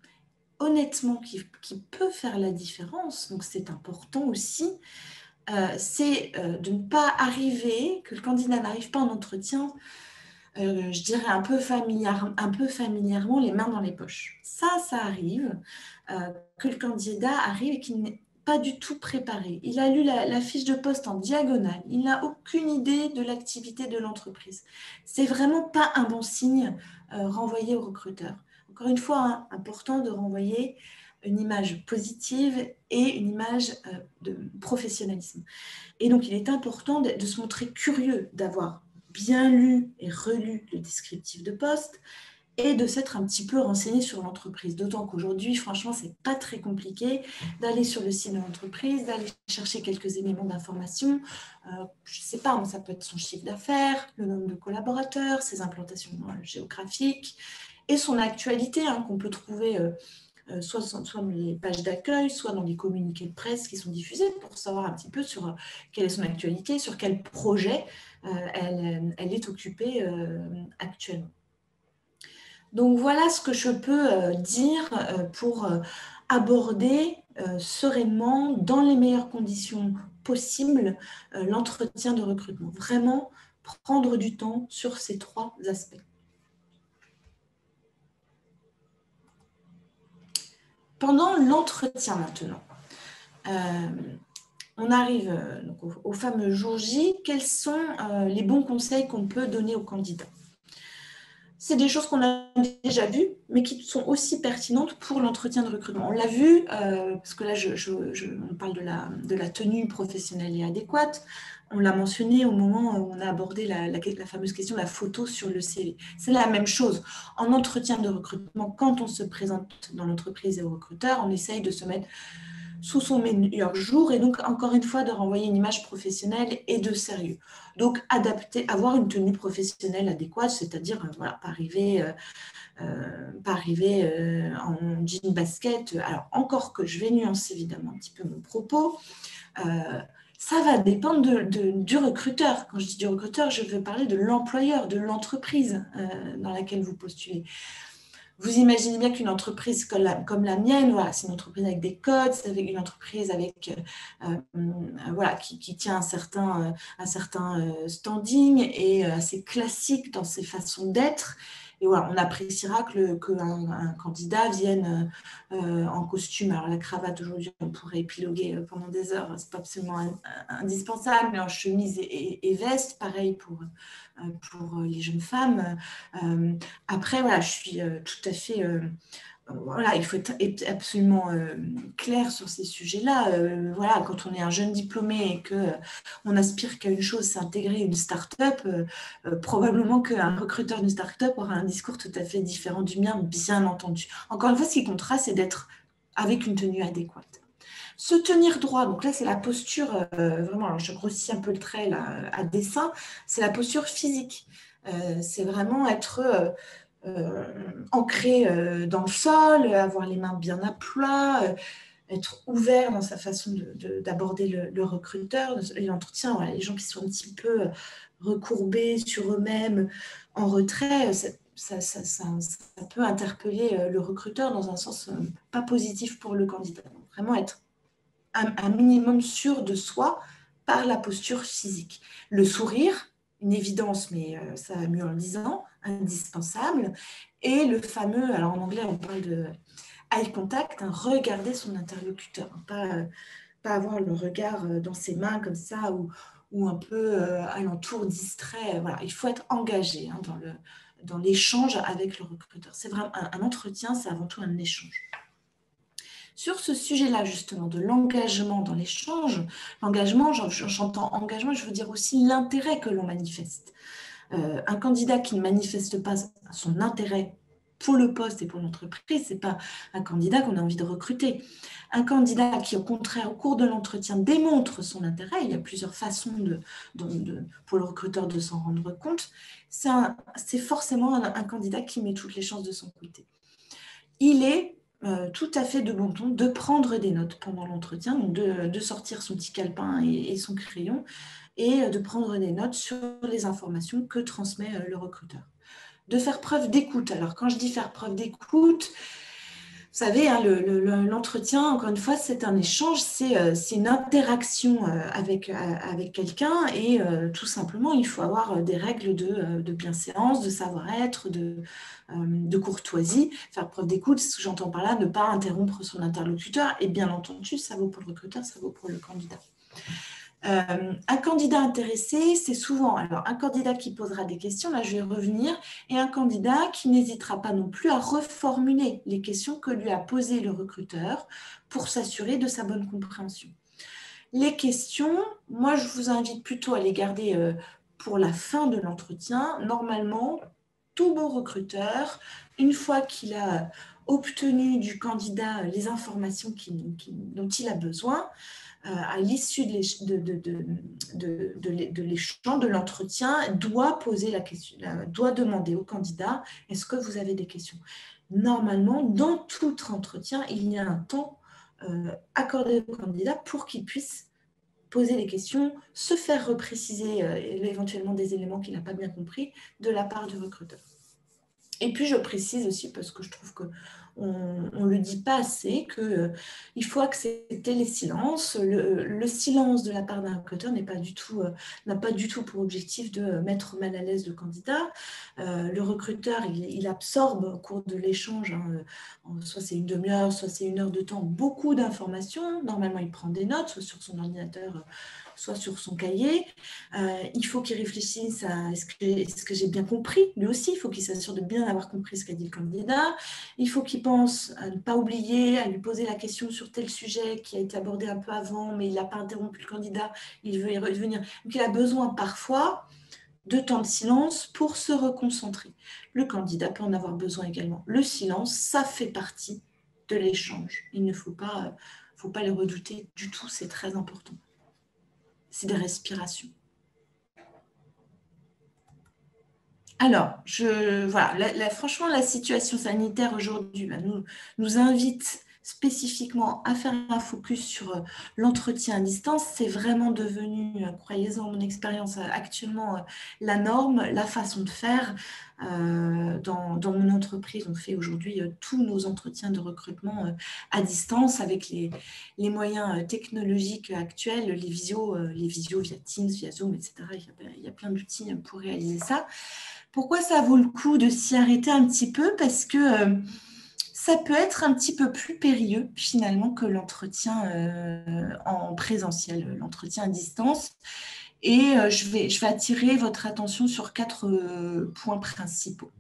honnêtement qui, qui peut faire la différence, donc c'est important aussi, euh, c'est euh, de ne pas arriver, que le candidat n'arrive pas en entretien, euh, je dirais un peu, familière, un peu familièrement, les mains dans les poches. Ça, ça arrive, euh, que le candidat arrive et qu'il n'est pas du tout préparé. Il a lu la, la fiche de poste en diagonale, il n'a aucune idée de l'activité de l'entreprise. C'est vraiment pas un bon signe euh, renvoyé au recruteur. Encore une fois, hein, important de renvoyer une image positive et une image euh, de professionnalisme. Et donc, il est important de, de se montrer curieux, d'avoir bien lu et relu le descriptif de poste et de s'être un petit peu renseigné sur l'entreprise. D'autant qu'aujourd'hui, franchement, c'est pas très compliqué d'aller sur le site de l'entreprise, d'aller chercher quelques éléments d'information. Euh, je sais pas, ça peut être son chiffre d'affaires, le nombre de collaborateurs, ses implantations euh, géographiques et son actualité, hein, qu'on peut trouver euh, euh, soit, soit dans les pages d'accueil, soit dans les communiqués de presse qui sont diffusés pour savoir un petit peu sur euh, quelle est son actualité, sur quel projet euh, elle, elle est occupée euh, actuellement. Donc voilà ce que je peux euh, dire euh, pour euh, aborder euh, sereinement, dans les meilleures conditions possibles, euh, l'entretien de recrutement. Vraiment prendre du temps sur ces trois aspects. Pendant l'entretien maintenant, euh, on arrive euh, donc, au, au fameux jour J. Quels sont euh, les bons conseils qu'on peut donner aux candidats? C'est des choses qu'on a déjà vues, mais qui sont aussi pertinentes pour l'entretien de recrutement. On l'a vu, euh, parce que là, je, je, je, on parle de la, de la tenue professionnelle et adéquate. On l'a mentionné au moment où on a abordé la, la, la fameuse question de la photo sur le C V. C'est la même chose. En entretien de recrutement, quand on se présente dans l'entreprise et au recruteur, on essaye de se mettre sous son meilleur jour et donc, encore une fois, de renvoyer une image professionnelle et de sérieux. Donc, adapter, avoir une tenue professionnelle adéquate, c'est-à-dire, euh, voilà, pas arriver, euh, euh, pas arriver euh, en jean basket. Alors, encore que je vais nuancer évidemment un petit peu mon propos, euh, ça va dépendre de, de, du recruteur. Quand je dis du recruteur, je veux parler de l'employeur, de l'entreprise euh, dans laquelle vous postulez. Vous imaginez bien qu'une entreprise comme la, comme la mienne, voilà, c'est une entreprise avec des codes, c'est une entreprise avec, euh, euh, voilà, qui, qui tient un certain, euh, un certain euh, standing et euh, assez classique dans ses façons d'être. Et voilà, on appréciera que qu'un un candidat vienne euh, en costume. Alors la cravate, aujourd'hui, on pourrait épiloguer pendant des heures, c'est pas absolument un, un, indispensable, mais en chemise et, et, et veste, pareil pour, euh, pour les jeunes femmes. Euh, après, voilà, je suis euh, tout à fait... Euh, voilà, il faut être absolument euh, clair sur ces sujets-là. Euh, voilà, quand on est un jeune diplômé et qu'on aspire qu'à une chose, c'est intégrer une start-up, euh, euh, probablement qu'un recruteur d'une start-up aura un discours tout à fait différent du mien, bien entendu. Encore une fois, ce qui comptera, c'est d'être avec une tenue adéquate. Se tenir droit, donc là, c'est la posture, euh, vraiment, alors je grossis un peu le trait là, à dessein, c'est la posture physique. Euh, c'est vraiment être... Euh, Euh, ancré euh, dans le sol, avoir les mains bien à plat, euh, être ouvert dans sa façon d'aborder le, le recruteur et l'entretien. Voilà, les gens qui sont un petit peu recourbés sur eux-mêmes, en retrait, ça, ça, ça, ça, ça peut interpeller le recruteur dans un sens euh, pas positif pour le candidat. Donc, vraiment être un, un minimum sûr de soi par la posture physique. Le sourire, une évidence, mais euh, ça va mieux en le disant, indispensable. Et le fameux, alors en anglais, on parle de eye contact, hein, regarder son interlocuteur, hein, pas, euh, pas avoir le regard euh, dans ses mains comme ça ou, ou un peu euh, alentour distrait. Voilà, il faut être engagé hein, dans le, dans l'échange avec le recruteur. C'est vraiment un, un entretien, c'est avant tout un échange. Sur ce sujet-là, justement, de l'engagement dans l'échange, l'engagement, j'entends engagement, je veux dire aussi l'intérêt que l'on manifeste. Euh, un candidat qui ne manifeste pas son intérêt pour le poste et pour l'entreprise, ce n'est pas un candidat qu'on a envie de recruter. Un candidat qui, au contraire, au cours de l'entretien, démontre son intérêt, il y a plusieurs façons de, de, de, pour le recruteur de s'en rendre compte, c'est forcément un, un candidat qui met toutes les chances de son côté. Il est Euh, tout à fait de bon ton de prendre des notes pendant l'entretien, donc de, de sortir son petit calepin et, et son crayon et de prendre des notes sur les informations que transmet le recruteur. De faire preuve d'écoute. Alors, quand je dis faire preuve d'écoute, savez, hein, le- le- le- l'entretien, encore une fois, c'est un échange, c'est euh, c'est une interaction euh, avec, euh, avec quelqu'un et euh, tout simplement, il faut avoir euh, des règles de, euh, de bienséance, de savoir-être, de, euh, de courtoisie, faire preuve d'écoute. Ce que j'entends par là, ne pas interrompre son interlocuteur. Et bien entendu, ça vaut pour le recruteur, ça vaut pour le candidat. Euh, un candidat intéressé, c'est souvent alors un candidat qui posera des questions, là je vais revenir, et un candidat qui n'hésitera pas non plus à reformuler les questions que lui a posées le recruteur pour s'assurer de sa bonne compréhension. Les questions, moi je vous invite plutôt à les garder euh, pour la fin de l'entretien. Normalement, tout bon recruteur, une fois qu'il a obtenu du candidat les informations qu'il, qu'il, dont il a besoin, à l'issue de, de, de, de, de l'échange, de l'entretien, doit poser la question, doit demander au candidat, est-ce que vous avez des questions? Normalement, dans tout entretien, il y a un temps euh, accordé au candidat pour qu'il puisse poser des questions, se faire repréciser euh, éventuellement des éléments qu'il n'a pas bien compris de la part du recruteur. Et puis, je précise aussi, parce que je trouve qu'on ne le dit pas assez, qu'il euh, faut accepter les silences. Le, le silence de la part d'un recruteur n'est pas du tout, euh, n'a pas du tout pour objectif de mettre mal à l'aise le candidat. Euh, le recruteur, il, il absorbe au cours de l'échange, hein, soit c'est une demi-heure, soit c'est une heure de temps, beaucoup d'informations. Normalement, il prend des notes, soit sur son ordinateur, soit sur son cahier. Euh, il faut qu'il réfléchisse à est-ce que, est-ce que j'ai bien compris, lui aussi, il faut qu'il s'assure de bien avoir compris ce qu'a dit le candidat. Il faut qu'il pense à ne pas oublier, à lui poser la question sur tel sujet qui a été abordé un peu avant, mais il n'a pas interrompu le candidat, il veut y revenir. Donc il a besoin parfois de temps de silence pour se reconcentrer. Le candidat peut en avoir besoin également. Le silence, ça fait partie de l'échange. Il ne faut pas, euh, faut pas le redouter du tout, c'est très important. C'est des respirations. Alors, je, voilà, la, la, franchement, la situation sanitaire aujourd'hui bah, nous, nous invite spécifiquement à faire un focus sur euh, l'entretien à distance. C'est vraiment devenu, euh, croyez-en, mon expérience euh, actuellement, euh, la norme, la façon de faire. Euh, dans, dans mon entreprise, on fait aujourd'hui euh, tous nos entretiens de recrutement euh, à distance avec les, les moyens euh, technologiques actuels, les visios, euh, les visios via Teams, via Zoom, et cetera. Il y a, il y a plein d'outils pour réaliser ça. Pourquoi ça vaut le coup de s'y arrêter un petit peu? Parce que euh, ça peut être un petit peu plus périlleux finalement que l'entretien euh, en présentiel, l'entretien à distance. Et euh, je, vais, je vais attirer votre attention sur quatre euh, points principaux.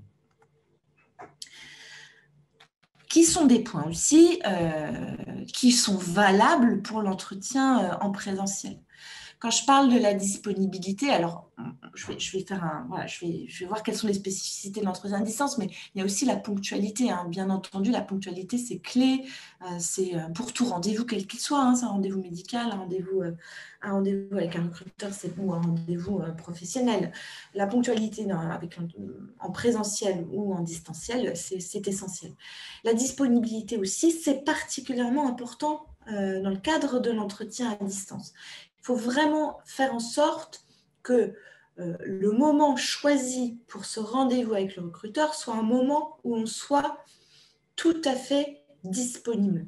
Qui sont des points aussi euh, qui sont valables pour l'entretien euh, en présentiel. Quand je parle de la disponibilité, alors je vais, je vais faire un, voilà, je vais, je vais voir quelles sont les spécificités de l'entretien à distance, mais il y a aussi la ponctualité. Hein. Bien entendu, la ponctualité, c'est clé. Euh, c'est pour tout rendez-vous, quel qu'il soit. Hein. C'est un rendez-vous médical, un rendez-vous, euh, un rendez-vous avec un recruteur, c'est ou un rendez-vous euh, professionnel. La ponctualité dans, avec un, en présentiel ou en distanciel, c'est essentiel. La disponibilité aussi, c'est particulièrement important euh, dans le cadre de l'entretien à distance. Il faut vraiment faire en sorte que euh, le moment choisi pour ce rendez-vous avec le recruteur soit un moment où on soit tout à fait disponible.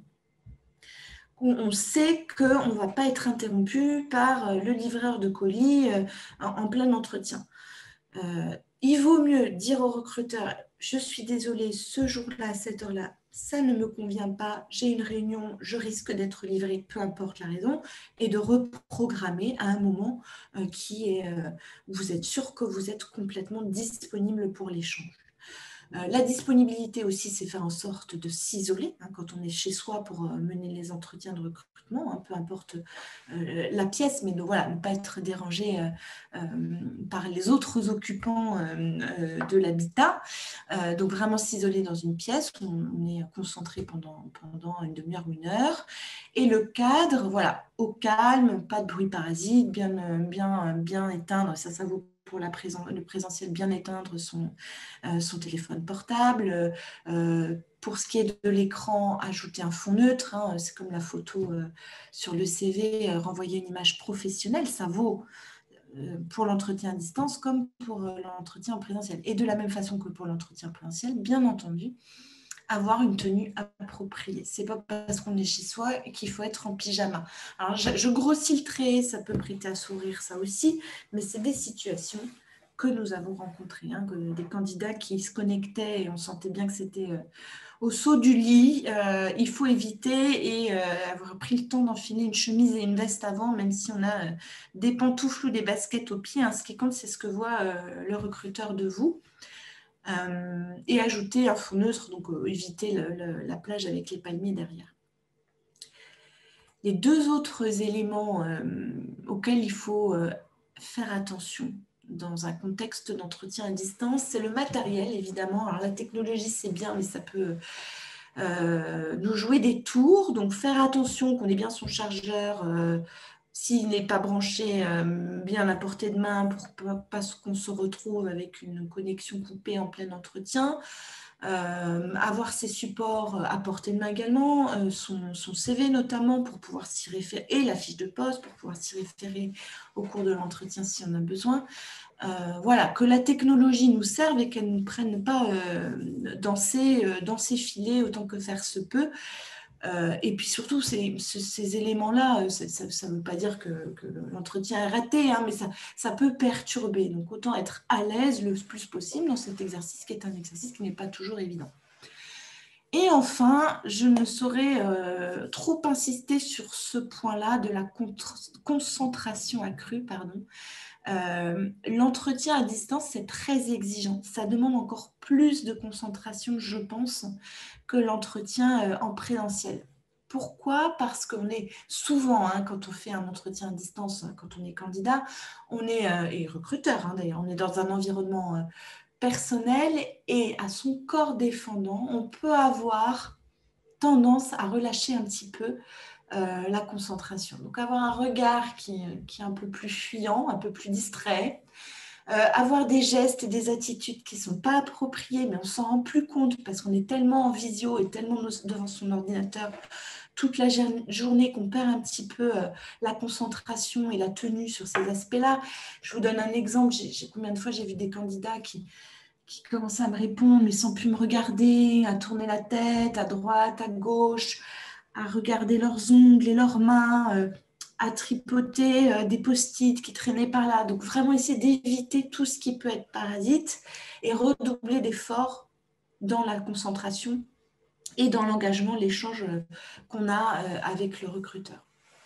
Où on sait qu'on ne va pas être interrompu par le livreur de colis euh, en, en plein entretien. Euh, il vaut mieux dire au recruteur « Je suis désolée, ce jour-là, à cette heure-là, ça ne me convient pas, j'ai une réunion, je risque d'être livrée, peu importe la raison, et de reprogrammer à un moment euh, qui est, euh, où vous êtes sûr que vous êtes complètement disponible pour l'échange. Euh, la disponibilité aussi, c'est faire en sorte de s'isoler hein, quand on est chez soi pour euh, mener les entretiens de recrutement, hein, peu importe euh, la pièce, mais de, voilà, ne pas être dérangé euh, euh, par les autres occupants euh, euh, de l'habitat. Euh, donc vraiment s'isoler dans une pièce, on, on est concentré pendant, pendant une demi-heure ou une heure. Et le cadre, voilà, au calme, pas de bruit parasite, bien, bien, bien éteindre, ça, ça vaut pour la présent, le présentiel, bien éteindre son, euh, son téléphone portable. Euh, pour ce qui est de l'écran, ajouter un fond neutre. Hein, c'est comme la photo euh, sur le C V, euh, renvoyer une image professionnelle, ça vaut euh, pour l'entretien à distance comme pour euh, l'entretien en présentiel. Et de la même façon que pour l'entretien présentiel, bien entendu, avoir une tenue appropriée. C'est pas parce qu'on est chez soi qu'il faut être en pyjama. Alors, je, je grossis le trait, ça peut prêter à sourire, ça aussi, mais c'est des situations que nous avons rencontrées, hein, que des candidats qui se connectaient et on sentait bien que c'était euh, au saut du lit. Euh, il faut éviter et euh, avoir pris le temps d'enfiler une chemise et une veste avant, même si on a euh, des pantoufles ou des baskets aux pieds. Hein. Ce qui compte, c'est ce que voit euh, le recruteur de vous. Euh, et ajouter un fond neutre, donc euh, éviter le, le, la plage avec les palmiers derrière. Les deux autres éléments euh, auxquels il faut euh, faire attention dans un contexte d'entretien à distance, c'est le matériel, évidemment. Alors la technologie, c'est bien, mais ça peut euh, nous jouer des tours. Donc faire attention qu'on ait bien son chargeur, euh, s'il n'est pas branché euh, bien à portée de main pour pas, pas qu'on se retrouve avec une connexion coupée en plein entretien. Euh, avoir ses supports à portée de main également, euh, son, son C V notamment pour pouvoir s'y référer, et la fiche de poste pour pouvoir s'y référer au cours de l'entretien si on a besoin. Euh, voilà, que la technologie nous serve et qu'elle ne nous prenne pas euh, dans, ses, euh, dans ses filets autant que faire se peut. Euh, et puis surtout, ces, ces éléments-là, ça ne veut pas dire que, que l'entretien est raté, hein, mais ça, ça peut perturber. Donc autant être à l'aise le plus possible dans cet exercice, qui est un exercice qui n'est pas toujours évident. Et enfin, je ne saurais euh, trop insister sur ce point-là de la concentration accrue, pardon. Euh, l'entretien à distance, c'est très exigeant. Ça demande encore plus de concentration, je pense, que l'entretien euh, en présentiel. Pourquoi? Parce qu'on est souvent, hein, quand on fait un entretien à distance, quand on est candidat, on est, euh, et recruteur hein, d'ailleurs, on est dans un environnement euh, personnel et à son corps défendant, on peut avoir tendance à relâcher un petit peu Euh, la concentration. Donc avoir un regard qui, qui est un peu plus fuyant, un peu plus distrait, euh, avoir des gestes et des attitudes qui ne sont pas appropriées, mais on s'en rend plus compte parce qu'on est tellement en visio et tellement devant son ordinateur toute la journée qu'on perd un petit peu euh, la concentration et la tenue sur ces aspects-là. Je vous donne un exemple. J'ai, j'ai, combien de fois j'ai vu des candidats qui qui commençaient à me répondre, mais sans plus me regarder, à tourner la tête à droite, à gauche, à regarder leurs ongles et leurs mains, euh, à tripoter euh, des post-it qui traînaient par là. Donc vraiment essayer d'éviter tout ce qui peut être parasite et redoubler d'efforts dans la concentration et dans l'engagement, l'échange qu'on a euh, avec le recruteur.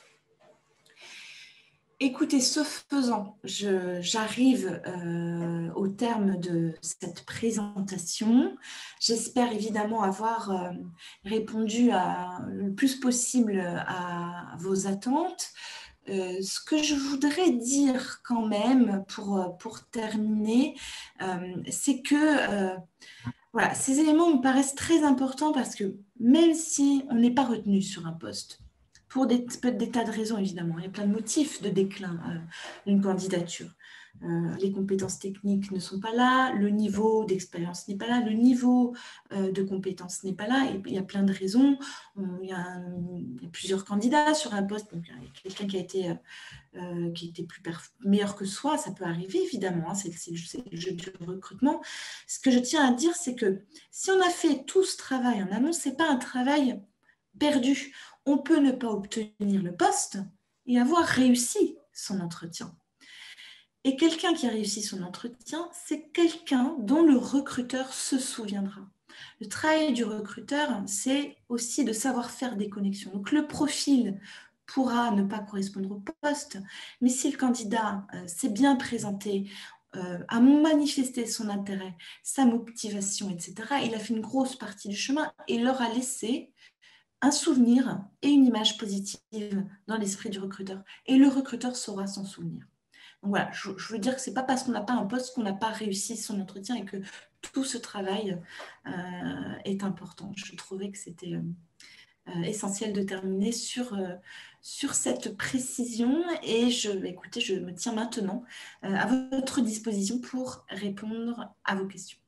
Écoutez, ce faisant, je, j'arrive euh, au terme de cette présentation. J'espère évidemment avoir euh, répondu à, le plus possible à vos attentes. Euh, ce que je voudrais dire quand même pour, pour terminer, euh, c'est que euh, voilà, ces éléments me paraissent très importants parce que même si on n'est pas retenu sur un poste, pour des, des tas de raisons évidemment, il y a plein de motifs de déclin euh, d'une candidature. Euh, les compétences techniques ne sont pas là, le niveau d'expérience n'est pas là, le niveau euh, de compétences n'est pas là, et il y a plein de raisons. On, il, y a un, il y a plusieurs candidats sur un poste, donc il y a quelqu'un qui a été, euh, qui était plus perf- meilleur que soi, ça peut arriver évidemment, hein, c'est, c'est, c'est le jeu du recrutement. Ce que je tiens à dire, c'est que si on a fait tout ce travail en amont, ce n'est pas un travail perdu. On peut ne pas obtenir le poste et avoir réussi son entretien. Et quelqu'un qui a réussi son entretien, c'est quelqu'un dont le recruteur se souviendra. Le travail du recruteur, c'est aussi de savoir faire des connexions. Donc le profil pourra ne pas correspondre au poste, mais si le candidat euh, s'est bien présenté, euh, a manifesté son intérêt, sa motivation, et cetera, il a fait une grosse partie du chemin et leur a laissé un souvenir et une image positive dans l'esprit du recruteur. Et le recruteur saura s'en souvenir. Donc voilà, je, je veux dire que ce n'est pas parce qu'on n'a pas un poste qu'on n'a pas réussi son entretien et que tout ce travail euh, est important. Je trouvais que c'était euh, essentiel de terminer sur, euh, sur cette précision et je, écoutez, je me tiens maintenant euh, à votre disposition pour répondre à vos questions.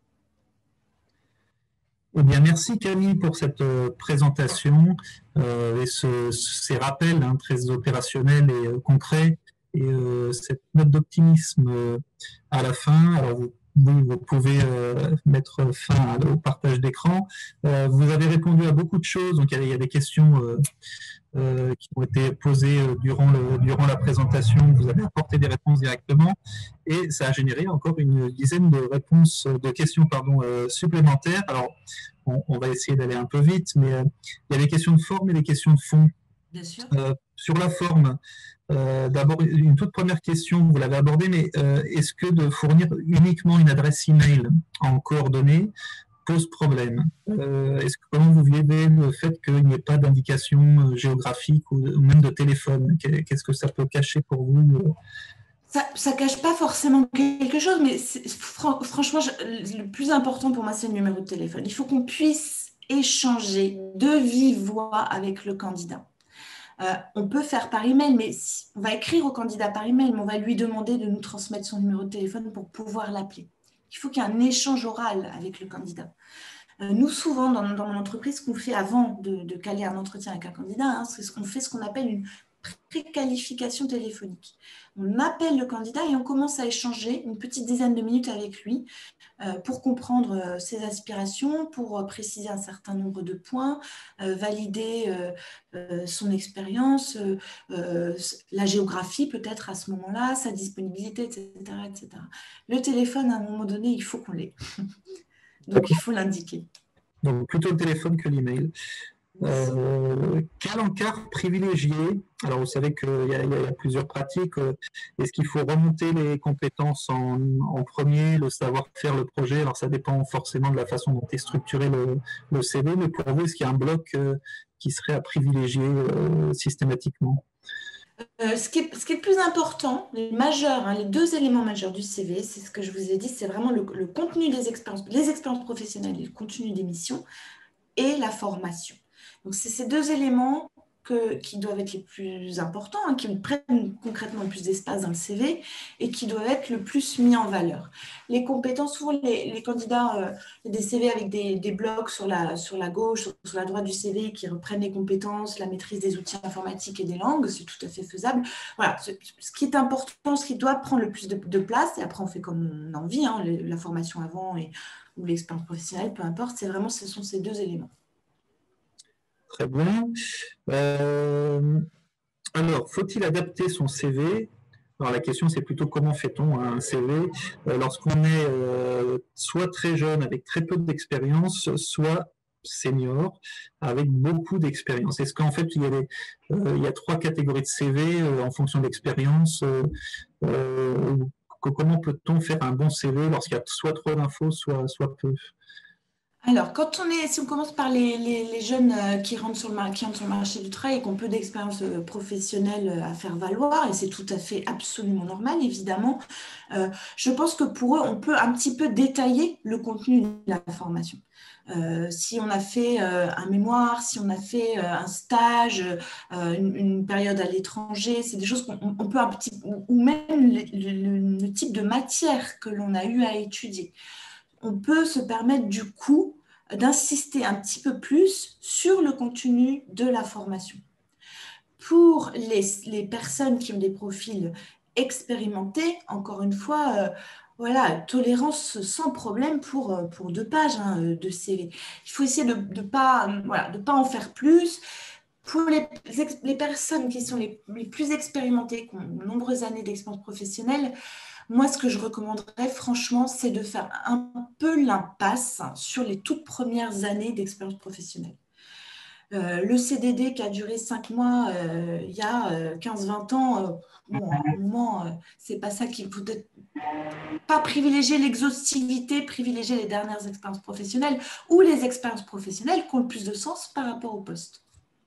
Eh bien, merci Camille pour cette euh, présentation euh, et ce, ces rappels hein, très opérationnels et euh, concrets et euh, cette note d'optimisme euh, à la fin. Alors, vous, oui, vous pouvez euh, mettre fin au partage d'écran. Euh, vous avez répondu à beaucoup de choses, donc il y a, il y a des questions euh, euh, qui ont été posées euh, durant, le, durant la présentation. Vous avez apporté des réponses directement et ça a généré encore une dizaine de réponses, de questions pardon, euh, supplémentaires. Alors, on, on va essayer d'aller un peu vite, mais euh, il y a des questions de forme et des questions de fond. Bien sûr. Euh, sur la forme, euh, d'abord, une toute première question, vous l'avez abordée, mais euh, est-ce que de fournir uniquement une adresse email en coordonnées pose problème? euh, Est-ce que comment vous vivez le fait qu'il n'y ait pas d'indication géographique ou, ou même de téléphone? Qu'est-ce que ça peut cacher pour vous? Ça ne cache pas forcément quelque chose, mais fran franchement, je, le plus important pour moi, c'est le numéro de téléphone. Il faut qu'on puisse échanger de vive voix avec le candidat. Euh, on peut faire par email, mais si, on va écrire au candidat par email, mais on va lui demander de nous transmettre son numéro de téléphone pour pouvoir l'appeler. Il faut qu'il y ait un échange oral avec le candidat. Euh, nous, souvent, dans, dans mon entreprise, ce qu'on fait avant de, de caler un entretien avec un candidat, hein, c'est ce qu'on fait, ce qu'on appelle une préqualification téléphonique. On appelle le candidat et on commence à échanger une petite dizaine de minutes avec lui euh, pour comprendre euh, ses aspirations, pour euh, préciser un certain nombre de points, euh, valider euh, euh, son expérience, euh, euh, la géographie peut-être à ce moment-là, sa disponibilité, et cetera, et cetera. Le téléphone, à un moment donné, il faut qu'on l'ait. Donc, il faut l'indiquer. Donc, plutôt le téléphone que l'email. Euh, quel encart privilégié? Alors, vous savez qu'il y, y, y a plusieurs pratiques. Est-ce qu'il faut remonter les compétences en, en premier, le savoir-faire, le projet? Alors, ça dépend forcément de la façon dont est structuré le, le C V, mais pour vous, est-ce qu'il y a un bloc euh, qui serait à privilégier euh, systématiquement? Euh, ce, qui est, ce qui est le plus important, les majeurs, hein, les deux éléments majeurs du C V, c'est ce que je vous ai dit, c'est vraiment le, le contenu des expériences, les expériences professionnelles et le contenu des missions et la formation. Donc, c'est ces deux éléments que, qui doivent être les plus importants, hein, qui prennent concrètement le plus d'espace dans le C V et qui doivent être le plus mis en valeur. Les compétences, souvent les, les candidats, euh, des C V avec des, des blocs sur la, sur la gauche, sur, sur la droite du C V qui reprennent les compétences, la maîtrise des outils informatiques et des langues, c'est tout à fait faisable. Voilà, ce, ce qui est important, ce qui doit prendre le plus de, de place, et après on fait comme on a envie, hein, la formation avant et, ou l'expérience professionnelle, peu importe, c'est vraiment, ce sont ces deux éléments. Très bien. Euh, alors, faut-il adapter son C V? Alors, la question, c'est plutôt comment fait-on un C V euh, lorsqu'on est euh, soit très jeune, avec très peu d'expérience, soit senior, avec beaucoup d'expérience. Est-ce qu'en fait, il y, a des, euh, il y a trois catégories de C V euh, en fonction de l'expérience euh, euh, Comment peut-on faire un bon C V lorsqu'il y a soit trop d'infos, soit, soit peu? Alors, quand on est, si on commence par les, les, les jeunes qui rentrent, sur le, qui rentrent sur le marché du travail et qui ont peu d'expérience professionnelle à faire valoir, et c'est tout à fait absolument normal, évidemment, euh, je pense que pour eux, on peut un petit peu détailler le contenu de la formation. Euh, si on a fait euh, un mémoire, si on a fait euh, un stage, euh, une, une période à l'étranger, c'est des choses qu'on on peut un petit, ou même le, le, le type de matière que l'on a eu à étudier. On peut se permettre du coup d'insister un petit peu plus sur le contenu de la formation. Pour les, les personnes qui ont des profils expérimentés, encore une fois, euh, voilà, tolérance sans problème pour, pour deux pages hein, de C V. Il faut essayer de ne pas, voilà, de pas en faire plus. Pour les, les personnes qui sont les, les plus expérimentées, qui ont de nombreuses années d'expérience professionnelle, moi, ce que je recommanderais, franchement, c'est de faire un peu l'impasse sur les toutes premières années d'expérience professionnelle. Euh, le C D D qui a duré cinq mois euh, il y a euh, quinze vingt ans, euh, bon, à un moment, euh, c'est pas ça qu'il faut peut-être pas privilégier l'exhaustivité, privilégier les dernières expériences professionnelles ou les expériences professionnelles qui ont le plus de sens par rapport au poste.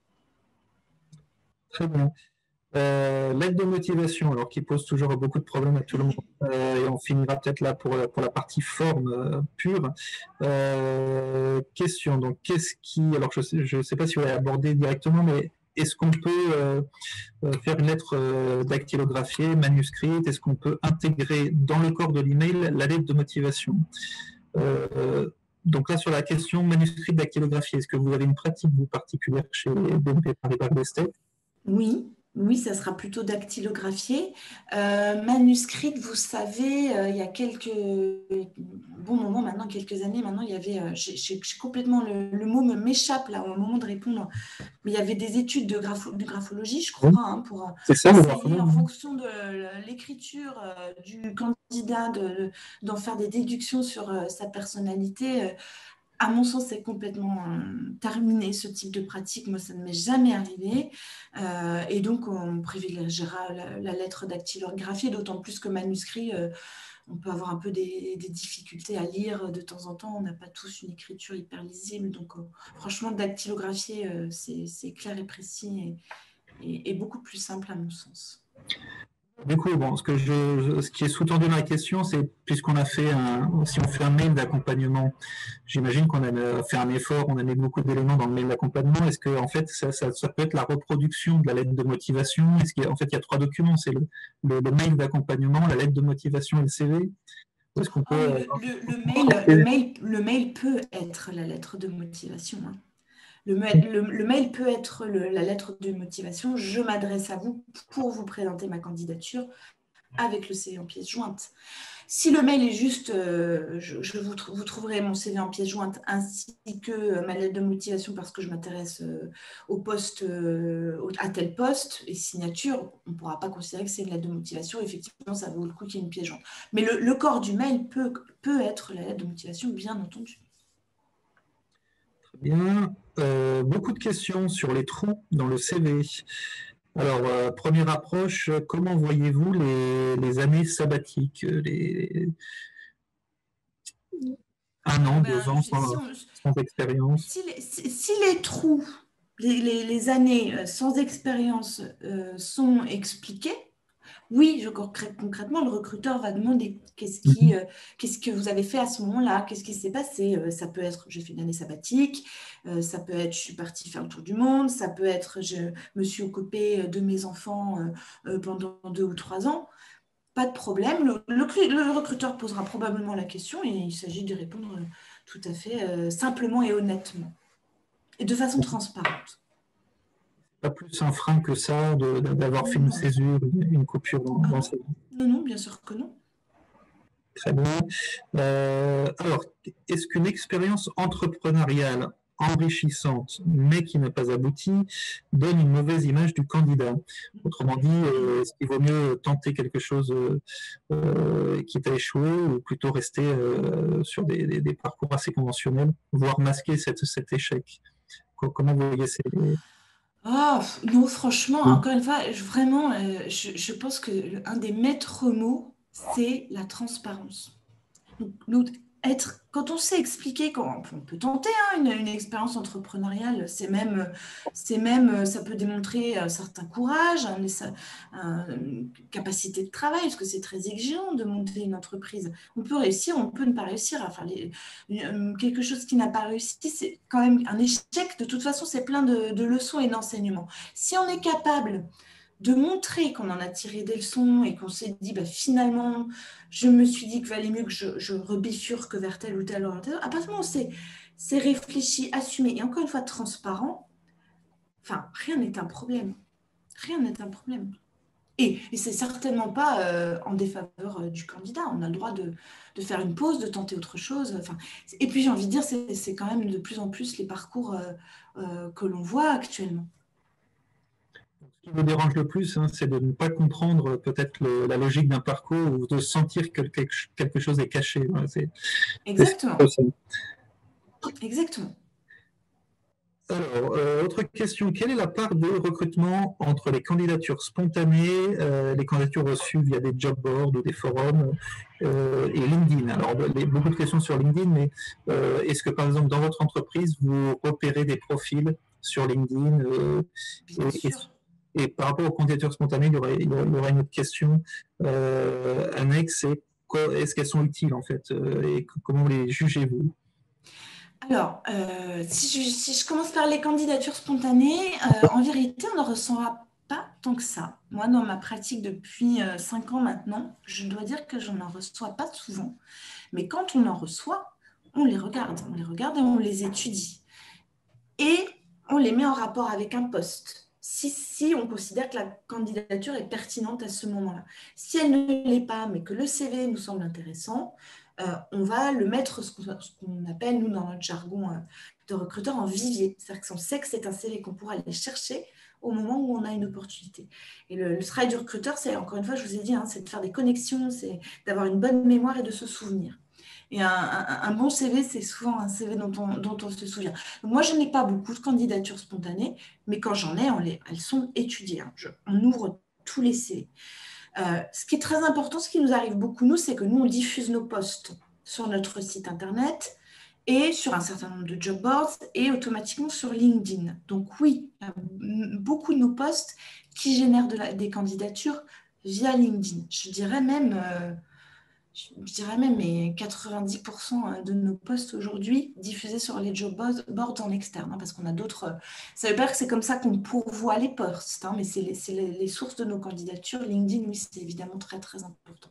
Très bien. Euh, l'aide de motivation, alors qui pose toujours beaucoup de problèmes à tout le monde, euh, et on finira peut-être là pour, pour la partie forme euh, pure. Euh, question, donc qu'est-ce qui, alors je ne sais pas si vous l'avez abordé directement, mais est-ce qu'on peut euh, faire une lettre euh, dactylographiée, manuscrite? Est-ce qu'on peut intégrer dans le corps de l'email la lettre de motivation? euh, Donc là, sur la question manuscrit dactylographié, est-ce que vous avez une pratique vous particulière chez B N P Paribas Bestek? Oui. Oui, ça sera plutôt dactylographié. Euh, manuscrite, vous savez, euh, il y a quelques bons moments maintenant, quelques années maintenant, il y avait, euh, j'ai j'ai- j'ai complètement le, le mot me m'échappe là au moment de répondre, mais il y avait des études de, grapho- de graphologie, je Oui, crois, hein, pour euh, c'est ça le essayer en graphologue. fonction de l'écriture euh, du candidat de- d'en faire des déductions sur euh, sa personnalité. Euh, à mon sens, c'est complètement euh, terminé ce type de pratique. Moi, ça ne m'est jamais arrivé. Euh, et donc, on privilégiera la, la lettre dactylographiée, d'autant plus que manuscrit, euh, on peut avoir un peu des, des difficultés à lire de temps en temps. On n'a pas tous une écriture hyper lisible. Donc, euh, franchement, dactylographié, euh, c'est c'est clair et précis et, et- et beaucoup plus simple à mon sens. Du coup, bon, ce que je, ce qui est sous-tendu dans la question, c'est puisqu'on a fait un, si on fait un mail d'accompagnement, j'imagine qu'on a fait un effort, on a mis beaucoup d'éléments dans le mail d'accompagnement. Est-ce que, en fait, ça, ça, ça peut être la reproduction de la lettre de motivation? Est-ce qu'il y a, en fait, il y a trois documents, c'est le, le, le mail d'accompagnement, la lettre de motivation et le C V. Ou est-ce qu'on Ah, peut mais euh, le, le- le mail, le mail, le mail peut être la lettre de motivation, hein. Le, mail le- le mail peut être le- la lettre de motivation. Je m'adresse à vous pour vous présenter ma candidature avec le C V en pièce jointe. Si le mail est juste, euh, je, je vous, vous, trouverez mon C V en pièce jointe ainsi que euh, ma lettre de motivation parce que je m'intéresse euh, au poste, euh, à tel poste et signature, on ne pourra pas considérer que c'est une lettre de motivation. Effectivement, ça vaut le coup qu'il y ait une pièce jointe. Mais le, le corps du mail peut, peut être la lettre de motivation, bien entendu. bien? Euh, beaucoup de questions sur les trous dans le C V. Alors, euh, première approche, comment voyez-vous les, les années sabbatiques, les, un Ah an, ben, deux ans si, sans, on, sans expérience? si, les, si, si les trous, les, les, les années euh, sans expérience euh, sont expliquées, oui, je, concrètement, le recruteur va demander qu'est-ce qui, Mhm. euh, qu'est-ce que vous avez fait à ce moment-là, qu'est-ce qui s'est passé. Euh, ça peut être, j'ai fait une année sabbatique, euh, ça peut être, je suis partie faire le tour du monde, ça peut être, je me suis occupée de mes enfants euh, euh, pendant deux ou trois ans. Pas de problème. Le, le, le recruteur posera probablement la question et il s'agit d'y répondre euh, tout à fait euh, simplement et honnêtement et de façon transparente. Pas plus un frein que ça de- de- d'avoir fait une Non. césure, une, une coupure dans, Ah dans non, ce. non, non, bien sûr que non. Très bien. Euh, alors, est-ce qu'une expérience entrepreneuriale enrichissante, mais qui n'a pas abouti, donne une mauvaise image du candidat? Autrement dit, euh, est-ce qu'il vaut mieux tenter quelque chose euh, euh, qui a échoué ou plutôt rester euh, sur des, des- des parcours assez conventionnels, voire masquer cette- cet échec? Co- Comment vous voyez ces. Ah, pff, non, franchement, encore une fois, je- vraiment, euh, je, je pense que le- un des maîtres mots, c'est la transparence. Donc, nous, être, quand on sait expliquer, quand on peut tenter hein, une, une expérience entrepreneuriale, c'est même, c'est même, ça peut démontrer un certain courage, un- un- une capacité de travail, parce que c'est très exigeant de monter une entreprise. On peut réussir, on peut ne pas réussir. Enfin, les- une- quelque chose qui n'a pas réussi, c'est quand même un échec. De toute façon, c'est plein de, de leçons et d'enseignements. Si on est capable de montrer qu'on en a tiré des leçons et qu'on s'est dit, bah, finalement, je me suis dit qu'il valait mieux que je, je rebifurque vers tel ou tel orientation. À partir du moment où c'est, c'est réfléchi, assumé et encore une fois transparent, enfin, rien n'est un problème. Rien n'est un problème. Et, et c'est certainement pas euh, en défaveur euh, du candidat. On a le droit de, de faire une pause, de tenter autre chose. Enfin, et puis j'ai envie de dire, c'est, c'est quand même de plus en plus les parcours euh, euh, que l'on voit actuellement. Ce qui me dérange le plus, hein, c'est de ne pas comprendre euh, peut-être le- la logique d'un parcours ou de sentir que quelque, quelque chose est caché. Voilà, c'est c'est Exactement. ça. Exactement. Alors, euh, autre question, quelle est la part de recrutement entre les candidatures spontanées, euh, les candidatures reçues via des job boards ou des forums euh, et LinkedIn? Alors, les- beaucoup de questions sur LinkedIn, mais euh, est-ce que par exemple dans votre entreprise, vous repérez des profils sur LinkedIn euh, Bien et, et- sûr. et par rapport aux candidatures spontanées, il y aurait, il y aurait- il y aurait une autre question euh, annexe, c'est quoi- est-ce qu'elles sont utiles en fait euh, et comment les jugez-vous? Alors, euh, si, je, si je commence par les candidatures spontanées, euh, en vérité, on ne ressent pas tant que ça. Moi, dans ma pratique depuis euh, cinq ans maintenant, je dois dire que je n'en reçois pas souvent. Mais quand on en reçoit, on les regarde. On les regarde et on les étudie. Et on les met en rapport avec un poste. si, si on considère que la candidature est pertinente à ce moment-là. Si elle ne l'est pas, mais que le C V nous semble intéressant, euh, on va le mettre, ce qu'on, ce qu'on appelle, nous, dans notre jargon euh, de recruteur, en vivier. C'est-à-dire qu'on sait que c'est un C V qu'on pourra aller chercher au moment où on a une opportunité. Et le, le travail du recruteur, c'est, encore une fois, je vous ai dit, hein, c'est de faire des connexions, c'est d'avoir une bonne mémoire et de se souvenir. Et un, un, un bon C V, c'est souvent un C V dont on, dont on se souvient. Donc moi, je n'ai pas beaucoup de candidatures spontanées, mais quand j'en ai, on les, elles sont étudiées. Hein. Je, on ouvre tous les C V. Euh, ce qui est très important, ce qui nous arrive beaucoup, nous, c'est que nous, on diffuse nos posts sur notre site Internet et sur un certain nombre de job boards et automatiquement sur LinkedIn. Donc oui, il y a beaucoup de nos posts qui génèrent de la, des candidatures via LinkedIn. Je dirais même, euh, je dirais même mais quatre-vingt-dix pour cent de nos posts aujourd'hui diffusés sur les job boards en externe, hein, parce qu'on a d'autres... Ça veut pas dire que c'est comme ça qu'on pourvoit les posts, hein, mais c'est les, c'est les, les sources de nos candidatures. LinkedIn, oui, c'est évidemment très, très important.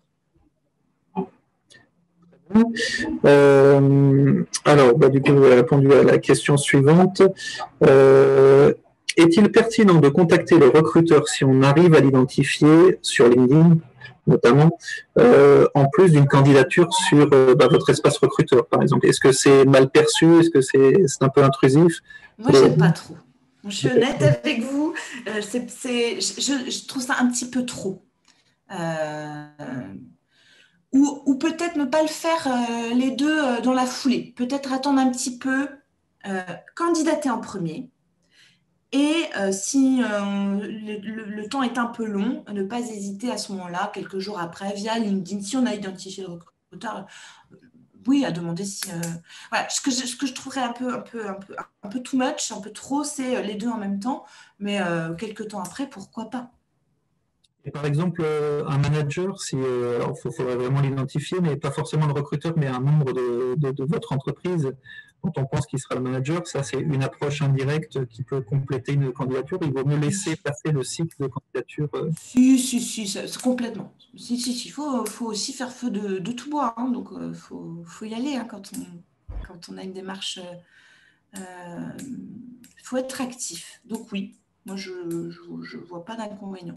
Euh, alors, bah, du coup, vous avez répondu à la question suivante. Euh, est-il pertinent de contacter le recruteur si on arrive à l'identifier sur LinkedIn, notamment, euh, en plus d'une candidature sur euh, bah, votre espace recruteur, par exemple? Est-ce que c'est mal perçu? Est-ce que c'est, c'est un peu intrusif? Moi, j'aime pas trop. Je suis honnête avec vous. Euh, c'est, c'est, je, je trouve ça un petit peu trop. Euh, Ou, ou peut-être ne pas le faire euh, les deux euh, dans la foulée. Peut-être attendre un petit peu, euh, candidater en premier. Et euh, si euh, le, le, le temps est un peu long, ne pas hésiter à ce moment-là, quelques jours après, via LinkedIn, si on a identifié le recruteur, euh, oui, à demander si... Euh, voilà, ce que je, ce que je trouverais un peu, un, peu, un, peu, un peu too much, un peu trop, c'est les deux en même temps. Mais euh, quelques temps après, pourquoi pas? Et par exemple, euh, un manager, si, euh, alors il faudrait vraiment l'identifier, mais pas forcément le recruteur, mais un membre de, de, de votre entreprise, dont on pense qu'il sera le manager, ça c'est une approche indirecte qui peut compléter une candidature. Il vaut mieux laisser passer le cycle de candidature. Euh. Si, si, si, c'est complètement. Si, si, si, il faut, faut aussi faire feu de, de tout bois, hein, donc il euh, faut, faut y aller hein, quand, on, quand on a une démarche. Il euh, faut être actif. Donc oui, moi je ne vois pas d'inconvénient.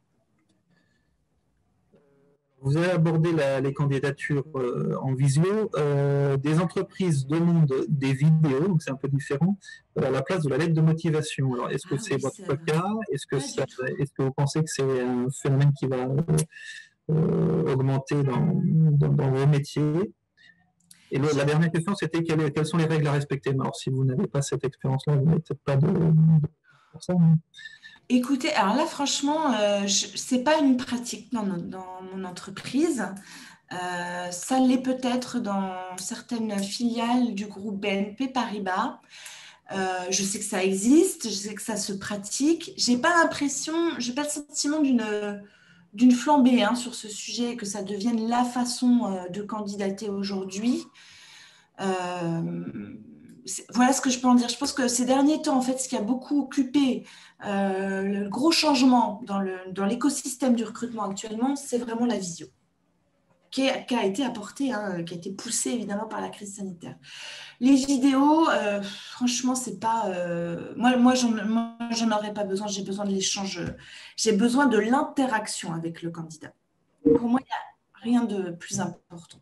Vous avez abordé la, les candidatures euh, en visio. Euh, des entreprises demandent des vidéos, donc c'est un peu différent, à la place de la lettre de motivation. Alors, est-ce que Ah c'est oui, votre c'est cas? Est-ce que, ça, est-ce que vous pensez que c'est un phénomène qui va euh, augmenter dans, dans, dans vos métiers? Et le, la dernière question, c'était quelles, quelles sont les règles à respecter? Alors, si vous n'avez pas cette expérience-là, vous n'avez peut-être pas de, de pour ça. Mais... Écoutez, alors là, franchement, euh, ce n'est pas une pratique dans, notre, dans mon entreprise. Euh, ça l'est peut-être dans certaines filiales du groupe B N P Paribas. Euh, je sais que ça existe, je sais que ça se pratique. J'ai pas l'impression, j'ai pas le sentiment d'une d'une flambée hein, sur ce sujet, que ça devienne la façon euh, de candidater aujourd'hui. Euh, voilà ce que je peux en dire. Je pense que ces derniers temps, en fait, ce qui a beaucoup occupé euh, le gros changement dans, le, dans l'écosystème du recrutement actuellement, c'est vraiment la visio, qui, est, qui a été apportée, hein, qui a été poussée évidemment par la crise sanitaire. Les vidéos, euh, franchement, c'est pas. Euh, moi, moi, j'en, moi, j'en aurais pas besoin. J'ai besoin de l'échange. J'ai besoin de l'interaction avec le candidat. Pour moi, il n'y a rien de plus important.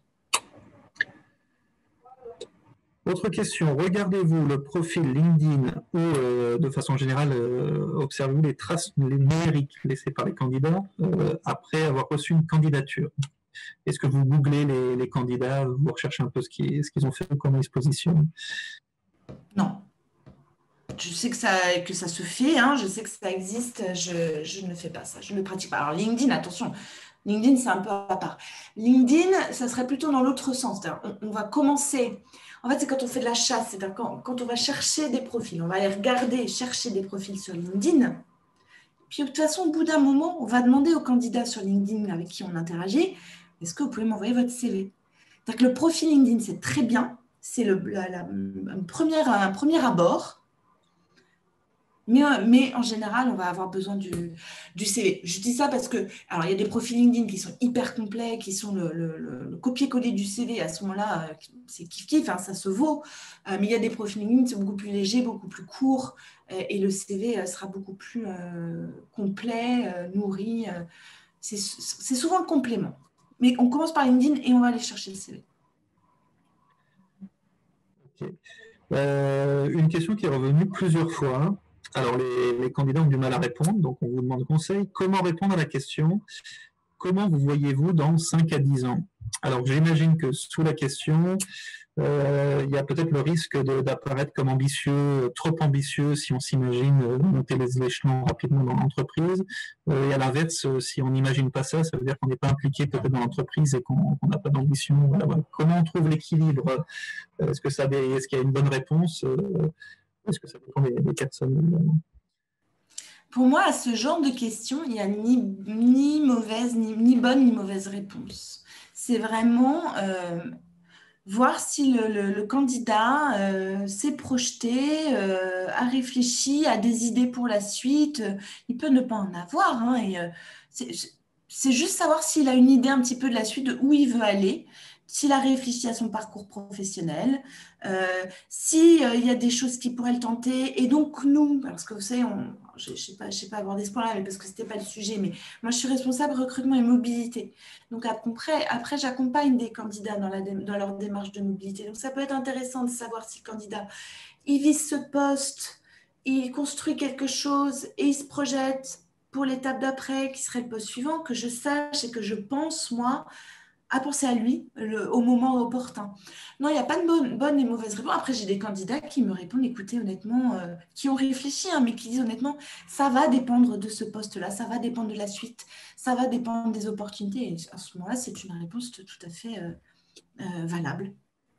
Autre question, regardez-vous le profil LinkedIn ou euh, de façon générale, euh, observez-vous les traces les numériques laissées par les candidats euh, après avoir reçu une candidature? Est-ce que vous googlez les, les candidats, vous recherchez un peu ce qu'ils, ce qu'ils ont fait, comment ils se positionnent? Non. Je sais que ça, que ça se fait, hein, je sais que ça existe, je, je ne fais pas ça, je ne le pratique pas. Alors LinkedIn, attention, LinkedIn c'est un peu à part. LinkedIn, ça serait plutôt dans l'autre sens. On, on va commencer, en fait c'est quand on fait de la chasse, c'est-à-dire quand, quand on va chercher des profils, on va aller regarder, chercher des profils sur LinkedIn. Puis de toute façon, au bout d'un moment, on va demander aux candidats sur LinkedIn avec qui on interagit, est-ce que vous pouvez m'envoyer votre C V? C'est-à-dire que le profil LinkedIn, c'est très bien, c'est le, la, la, une première, un premier abord. Mais, euh, mais en général, on va avoir besoin du, du C V. Je dis ça parce que, alors, il y a des profils LinkedIn qui sont hyper complets, qui sont le, le- le- le copier-coller du C V. À ce moment-là, euh, c'est kiff-kiff, hein, ça se vaut. Euh, mais il y a des profils LinkedIn qui sont beaucoup plus légers, beaucoup plus courts, euh, et le C V euh, sera beaucoup plus euh, complet, euh, nourri. euh. c'est c'est souvent le complément. Mais on commence par LinkedIn et on va aller chercher le C V. Ok. Euh, une question qui est revenue plusieurs fois. Alors, les, les candidats ont du mal à répondre, donc on vous demande conseil. Comment répondre à la question: comment vous voyez-vous dans cinq à dix ans? Alors, j'imagine que sous la question, euh, il y a peut-être le risque de- d'apparaître comme ambitieux, trop ambitieux, si on s'imagine euh, monter les échelons rapidement dans l'entreprise. Euh, et à l'inverse, euh, si on n'imagine pas ça, ça veut dire qu'on n'est pas impliqué peut-être dans l'entreprise et qu'on qu'on n'a pas d'ambition. Voilà, voilà. Comment on trouve l'équilibre? Est-ce que ça, est-ce qu'il y a une bonne réponse? Euh, Est-ce que ça dépend des, des personnes, évidemment? Pour moi, à ce genre de questions, il n'y a ni, ni mauvaise, ni, ni bonne, ni mauvaise réponse. C'est vraiment euh, voir si le, le- le candidat euh, s'est projeté, euh, a réfléchi, a des idées pour la suite. Euh, Il peut ne pas en avoir, hein, et, euh, c'est c'est juste savoir s'il a une idée un petit peu de la suite, de où il veut aller, s'il a réfléchi à son parcours professionnel, euh, s'il y a des choses qui pourraient le tenter. Et donc, nous, parce que vous savez, on, je ne sais pas, je sais pas aborder ce point-là, mais parce que ce n'était pas le sujet, mais moi, je suis responsable recrutement et mobilité. Donc après, après j'accompagne des candidats dans, la, dans leur démarche de mobilité. Donc ça peut être intéressant de savoir si le candidat, il vise ce poste, il construit quelque chose et il se projette pour l'étape d'après, qui serait le poste suivant, que je sache et que je pense, moi, à penser à lui le, au moment opportun. Non, il n'y a pas de bonne, bonne et mauvaise réponse. Après, j'ai des candidats qui me répondent, écoutez, honnêtement, euh, qui ont réfléchi, hein, mais qui disent honnêtement, ça va dépendre de ce poste-là, ça va dépendre de la suite, ça va dépendre des opportunités. Et à ce moment-là, c'est une réponse tout à fait euh, euh, valable.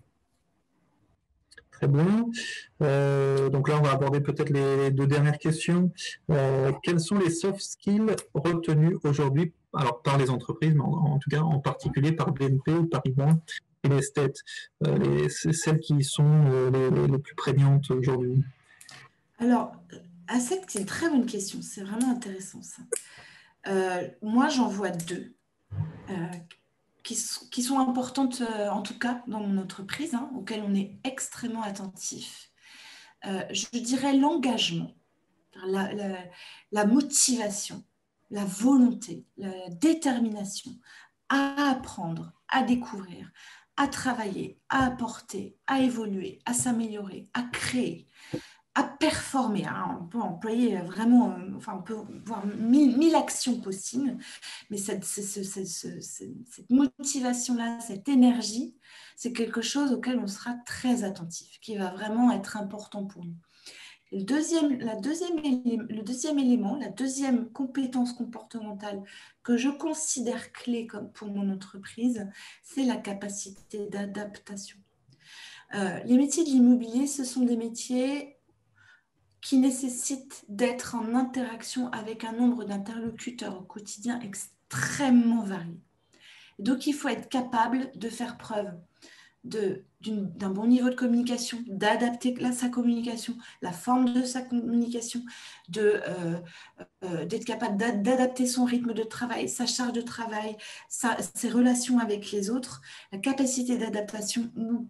Très bien. Euh, donc là, on va aborder peut-être les deux dernières questions. Euh, quels sont les soft skills retenus aujourd'hui, alors par les entreprises, mais en, en tout cas en particulier par B N P, Paribas et les States, euh, les, celles qui sont euh, les, les, les plus prégnantes aujourd'hui? Alors, à cette, c'est une très bonne question, c'est vraiment intéressant ça. Euh, moi, j'en vois deux. Euh, qui, qui, sont importantes, euh, en tout cas dans mon entreprise, hein, auxquelles on est extrêmement attentif. Euh, je dirais l'engagement, la, la, la, motivation, la volonté, la détermination à apprendre, à découvrir, à travailler, à apporter, à évoluer, à s'améliorer, à créer, à performer. Hein. On peut employer vraiment, euh, enfin, on peut voir mille, mille actions possibles, mais cette, cette, cette, cette motivation-là, cette énergie, c'est quelque chose auquel on sera très attentif, qui va vraiment être important pour nous. Et le, deuxième, la deuxième, le deuxième élément, la deuxième compétence comportementale que je considère clé comme pour mon entreprise, c'est la capacité d'adaptation. Euh, les métiers de l'immobilier, ce sont des métiers qui nécessite d'être en interaction avec un nombre d'interlocuteurs au quotidien extrêmement varié. Donc, il faut être capable de faire preuve de, d'un bon niveau de communication, d'adapter sa communication, la forme de sa communication, de, euh, euh, d'être capable d'adapter son rythme de travail, sa charge de travail, sa, ses relations avec les autres, la capacité d'adaptation,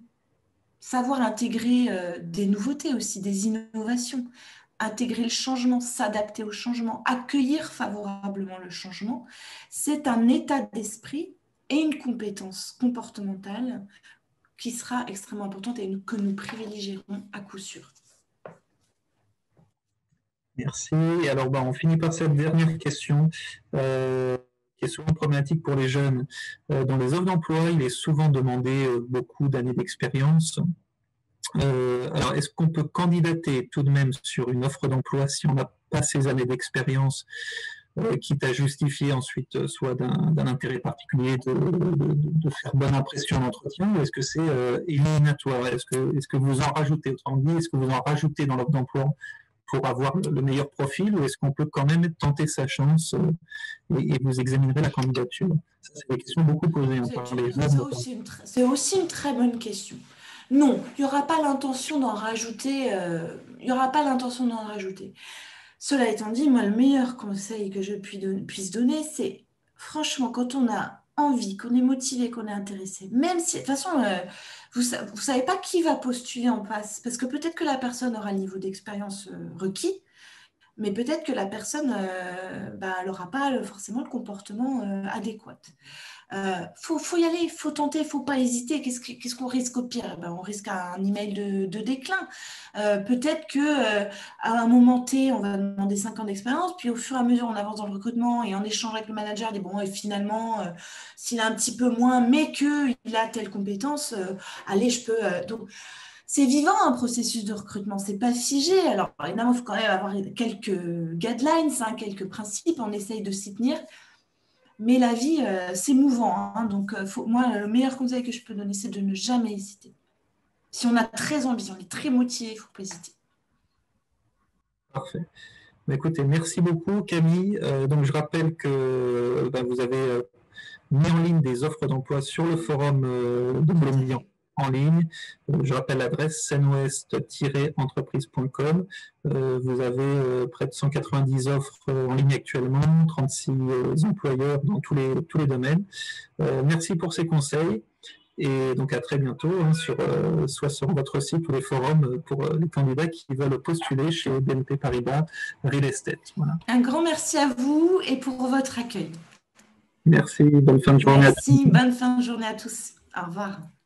savoir intégrer euh, des nouveautés aussi, des innovations, intégrer le changement, s'adapter au changement, accueillir favorablement le changement, c'est un état d'esprit et une compétence comportementale qui sera extrêmement importante et que nous privilégierons à coup sûr. Merci. Et alors, bah, on finit par cette dernière question, euh, qui est souvent problématique pour les jeunes. Euh, dans les offres d'emploi, il est souvent demandé euh, beaucoup d'années d'expérience. Euh, alors, est-ce qu'on peut candidater tout de même sur une offre d'emploi si on n'a pas ces années d'expérience, euh, quitte à justifier ensuite euh, soit d'un, d'un intérêt particulier de, de, de, faire bonne impression à l'entretien, ou est-ce que c'est euh, éliminatoire? Est-ce que, est-ce que vous en rajoutez, autrement dit, est-ce que vous en rajoutez dans l'offre d'emploi pour avoir le meilleur profil, ou est-ce qu'on peut quand même tenter sa chance euh, et, et vous examinerez la candidature? Ça, c'est des questions beaucoup posées hein, C'est, par une, les c'est, jeunes. aussi une, c'est aussi une très bonne question. Non, il n'y aura pas l'intention d'en rajouter. euh, il n'y aura pas l'intention d'en rajouter. Cela étant dit, moi, le meilleur conseil que je puis don- puisse donner, c'est franchement, quand on a envie, qu'on est motivé, qu'on est intéressé, même si, de toute façon, euh, vous ne savez pas qui va postuler en face, parce que peut-être que la personne aura le niveau d'expérience euh, requis, mais peut-être que la personne, euh, bah, elle n'aura pas le- forcément le comportement euh, adéquat. Euh, faut, faut y aller, il faut tenter, il faut pas hésiter. Qu'est-ce que- qu'est-ce qu'on risque au pire? Ben, on risque un email de, de déclin. Euh, peut-être que euh, à un moment T, on va demander cinq ans d'expérience, puis au fur et à mesure, on avance dans le recrutement et en échange avec le manager, il dit bon, et finalement, euh, s'il a un petit peu moins, mais qu'il a telle compétence, euh, allez, je peux. euh, donc, c'est vivant un processus de recrutement, c'est pas figé. Alors, évidemment, il faut quand même avoir quelques guidelines, hein, quelques principes, on essaye de s'y tenir. Mais la vie, euh, c'est mouvant, hein. Donc, euh, faut, moi, le meilleur conseil que je peux donner, c'est de ne jamais hésiter. Si on a très envie, on est très motivé, il ne faut pas hésiter. Parfait. Bah, écoutez, merci beaucoup Camille. Euh, donc je rappelle que bah, vous avez euh, mis en ligne des offres d'emploi sur le forum euh, de Tout à Colombian fait. en ligne. Euh, je rappelle l'adresse senwest entreprise point com. Euh, vous avez euh, près de cent quatre-vingt-dix offres euh, en ligne actuellement, trente-six euh, employeurs dans tous les, tous les domaines. Euh, merci pour ces conseils. Et donc à très bientôt, hein, sur, euh, soit sur votre site ou les forums pour euh, les candidats qui veulent postuler chez B N P Paribas Real Estate. Voilà. Un grand merci à vous et pour votre accueil. Merci, bonne fin de journée à tous. Merci, bonne fin de journée à tous. Au revoir.